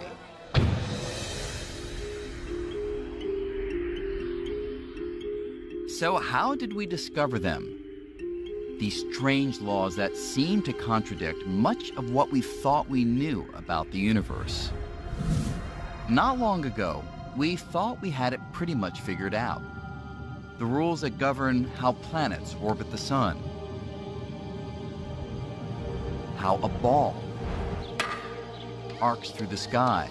So how did we discover them? These strange laws that seem to contradict much of what we thought we knew about the universe. Not long ago, we thought we had it pretty much figured out. The rules that govern how planets orbit the sun, how a ball arcs through the sky,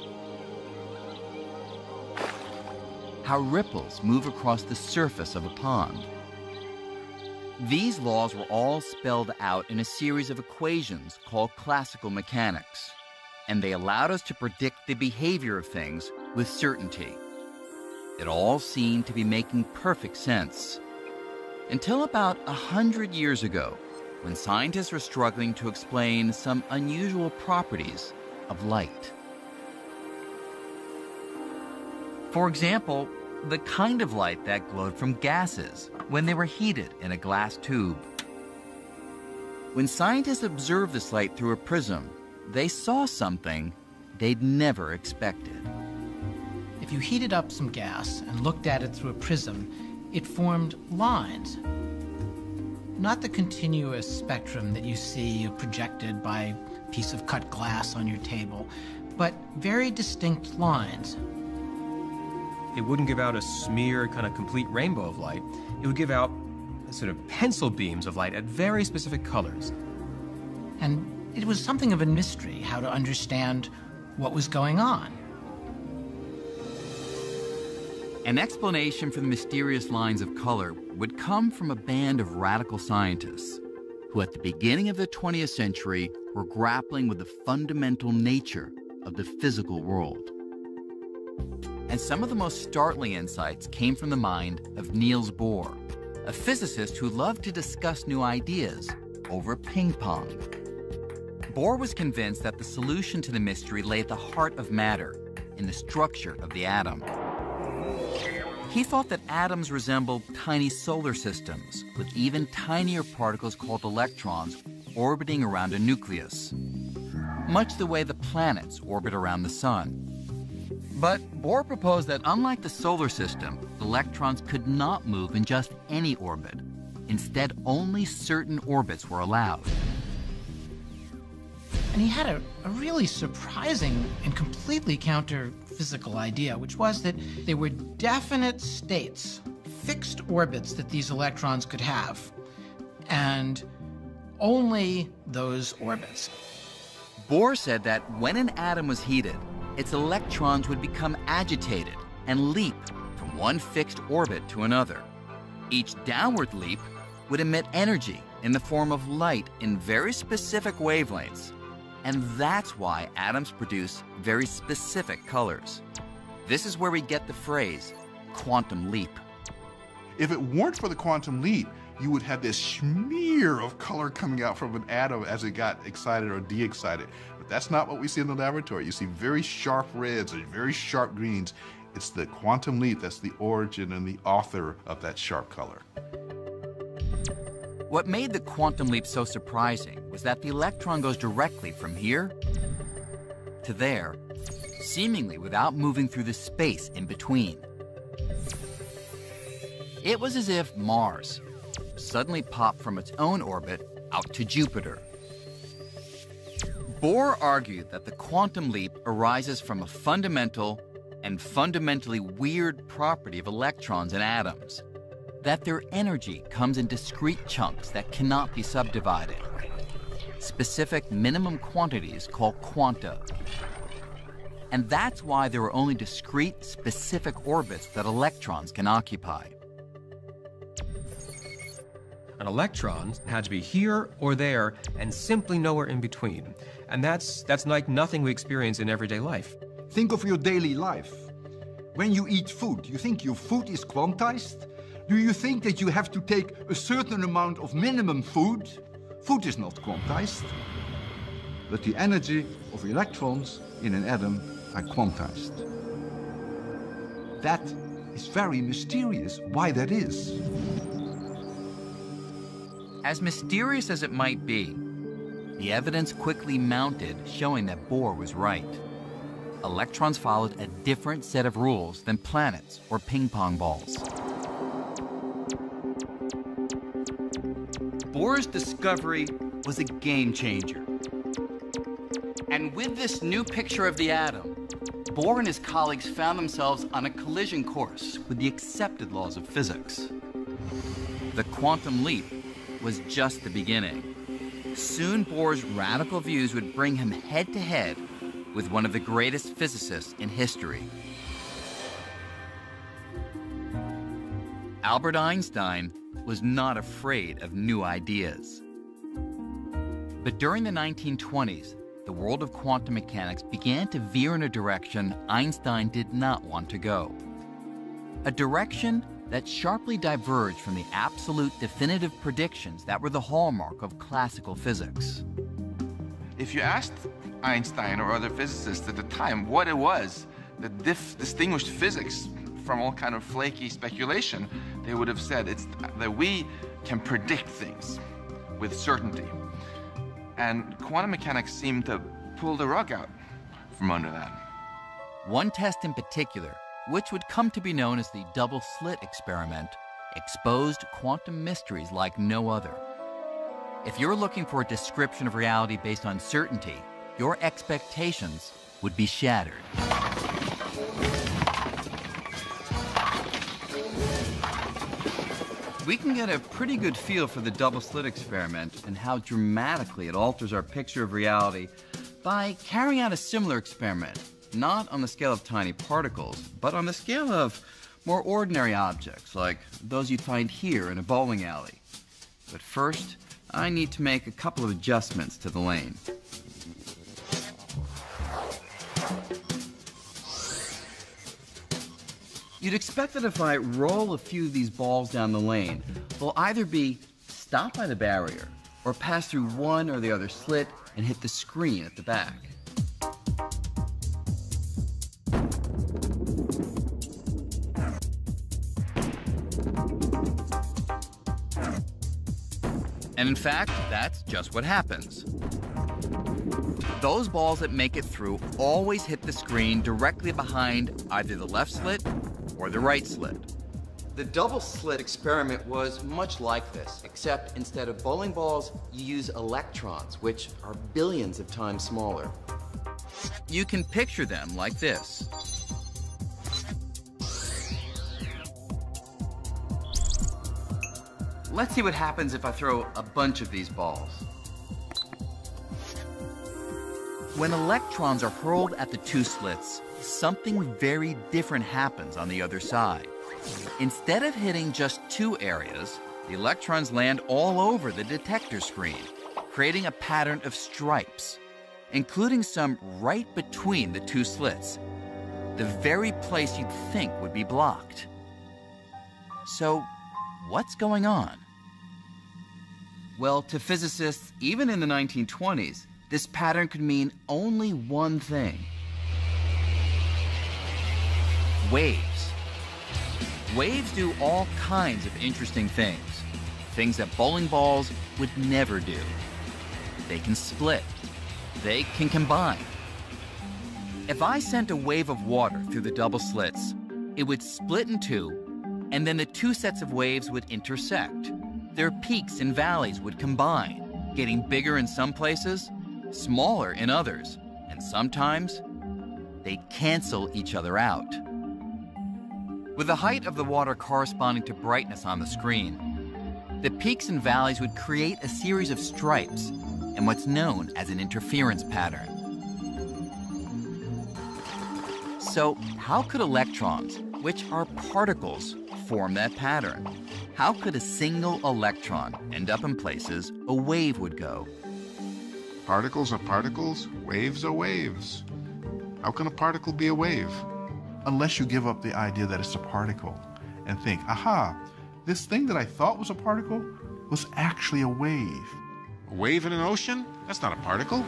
how ripples move across the surface of a pond. These laws were all spelled out in a series of equations called classical mechanics, and they allowed us to predict the behavior of things with certainty. It all seemed to be making perfect sense. Until about a hundred years ago, when scientists were struggling to explain some unusual properties of light. For example, the kind of light that glowed from gases when they were heated in a glass tube. When scientists observed this light through a prism, they saw something they'd never expected. If you heated up some gas and looked at it through a prism, it formed lines. Not the continuous spectrum that you see projected by a piece of cut glass on your table, but very distinct lines. It wouldn't give out a smear, kind of complete rainbow of light. It would give out sort of pencil beams of light at very specific colors. And it was something of a mystery how to understand what was going on. An explanation for the mysterious lines of color would come from a band of radical scientists who at the beginning of the twentieth century were grappling with the fundamental nature of the physical world. And some of the most startling insights came from the mind of Niels Bohr, a physicist who loved to discuss new ideas over ping pong. Bohr was convinced that the solution to the mystery lay at the heart of matter, in the structure of the atom. He thought that atoms resembled tiny solar systems, with even tinier particles called electrons orbiting around a nucleus, much the way the planets orbit around the sun. But Bohr proposed that unlike the solar system, electrons could not move in just any orbit. Instead, only certain orbits were allowed. And he had a, a really surprising and completely counter-physical idea, which was that there were definite states, fixed orbits that these electrons could have, and only those orbits. Bohr said that when an atom was heated, its electrons would become agitated and leap from one fixed orbit to another. Each downward leap would emit energy in the form of light in very specific wavelengths, and that's why atoms produce very specific colors. This is where we get the phrase quantum leap. If it weren't for the quantum leap, you would have this smear of color coming out from an atom as it got excited or de-excited. But that's not what we see in the laboratory. You see very sharp reds and very sharp greens. It's the quantum leap that's the origin and the author of that sharp color. What made the quantum leap so surprising was that the electron goes directly from here to there, seemingly without moving through the space in between. It was as if Mars suddenly popped from its own orbit out to Jupiter. Bohr argued that the quantum leap arises from a fundamental and fundamentally weird property of electrons and atoms, that their energy comes in discrete chunks that cannot be subdivided, specific minimum quantities called quanta. And that's why there are only discrete, specific orbits that electrons can occupy. An electron had to be here or there and simply nowhere in between. And that's, that's like nothing we experience in everyday life. Think of your daily life. When you eat food, you think your food is quantized? Do you think that you have to take a certain amount of minimum food? Food is not quantized. But the energy of electrons in an atom are quantized. That is very mysterious, why that is. As mysterious as it might be, the evidence quickly mounted showing that Bohr was right. Electrons followed a different set of rules than planets or ping pong balls. Bohr's discovery was a game changer. And with this new picture of the atom, Bohr and his colleagues found themselves on a collision course with the accepted laws of physics. The quantum leap was just the beginning. Soon Bohr's radical views would bring him head-to-head with one of the greatest physicists in history. Albert Einstein was not afraid of new ideas. But during the nineteen twenties, the world of quantum mechanics began to veer in a direction Einstein did not want to go. A direction that sharply diverged from the absolute definitive predictions that were the hallmark of classical physics. If you asked Einstein or other physicists at the time what it was that dif distinguished physics from all kind of flaky speculation, they would have said it's that we can predict things with certainty. And quantum mechanics seemed to pull the rug out from under that. One test in particular, which would come to be known as the double-slit experiment, exposed quantum mysteries like no other. If you're looking for a description of reality based on certainty, your expectations would be shattered. We can get a pretty good feel for the double-slit experiment and how dramatically it alters our picture of reality by carrying out a similar experiment, not on the scale of tiny particles, but on the scale of more ordinary objects, like those you'd find here in a bowling alley. But first, I need to make a couple of adjustments to the lane. You'd expect that if I roll a few of these balls down the lane, they'll either be stopped by the barrier or pass through one or the other slit and hit the screen at the back. And in fact, that's just what happens. Those balls that make it through always hit the screen directly behind either the left slit or the right slit. The double slit experiment was much like this, except instead of bowling balls, you use electrons, which are billions of times smaller. You can picture them like this. Let's see what happens if I throw a bunch of these balls. When electrons are hurled at the two slits, something very different happens on the other side. Instead of hitting just two areas, the electrons land all over the detector screen, creating a pattern of stripes, including some right between the two slits, the very place you'd think would be blocked. So, what's going on? Well, to physicists, even in the nineteen twenties, this pattern could mean only one thing: waves. Waves do all kinds of interesting things, things that bowling balls would never do. They can split. They can combine. If I sent a wave of water through the double slits, it would split in two, and then the two sets of waves would intersect. Their peaks and valleys would combine, getting bigger in some places, smaller in others, and sometimes they cancel each other out. With the height of the water corresponding to brightness on the screen, the peaks and valleys would create a series of stripes and what's known as an interference pattern. So, how could electrons, which are particles, form that pattern? How could a single electron end up in places a wave would go? Particles are particles, waves are waves. How can a particle be a wave? Unless you give up the idea that it's a particle and think, aha, this thing that I thought was a particle was actually a wave. A wave in an ocean? That's not a particle.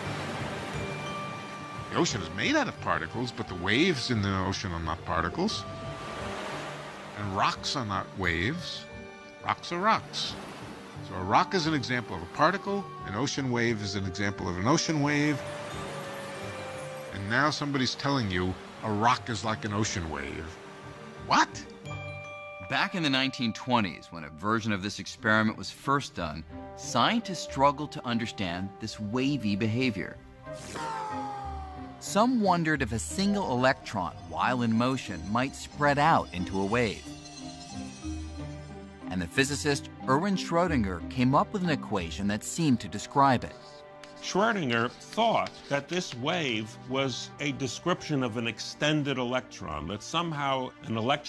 The ocean is made out of particles, but the waves in the ocean are not particles. And rocks are not waves. Rocks are rocks. So a rock is an example of a particle, an ocean wave is an example of an ocean wave, and now somebody's telling you a rock is like an ocean wave. What? Back in the nineteen twenties, when a version of this experiment was first done, scientists struggled to understand this wavy behavior. Some wondered if a single electron, while in motion, might spread out into a wave. And the physicist Erwin Schrödinger came up with an equation that seemed to describe it. Schrödinger thought that this wave was a description of an extended electron, that somehow an electron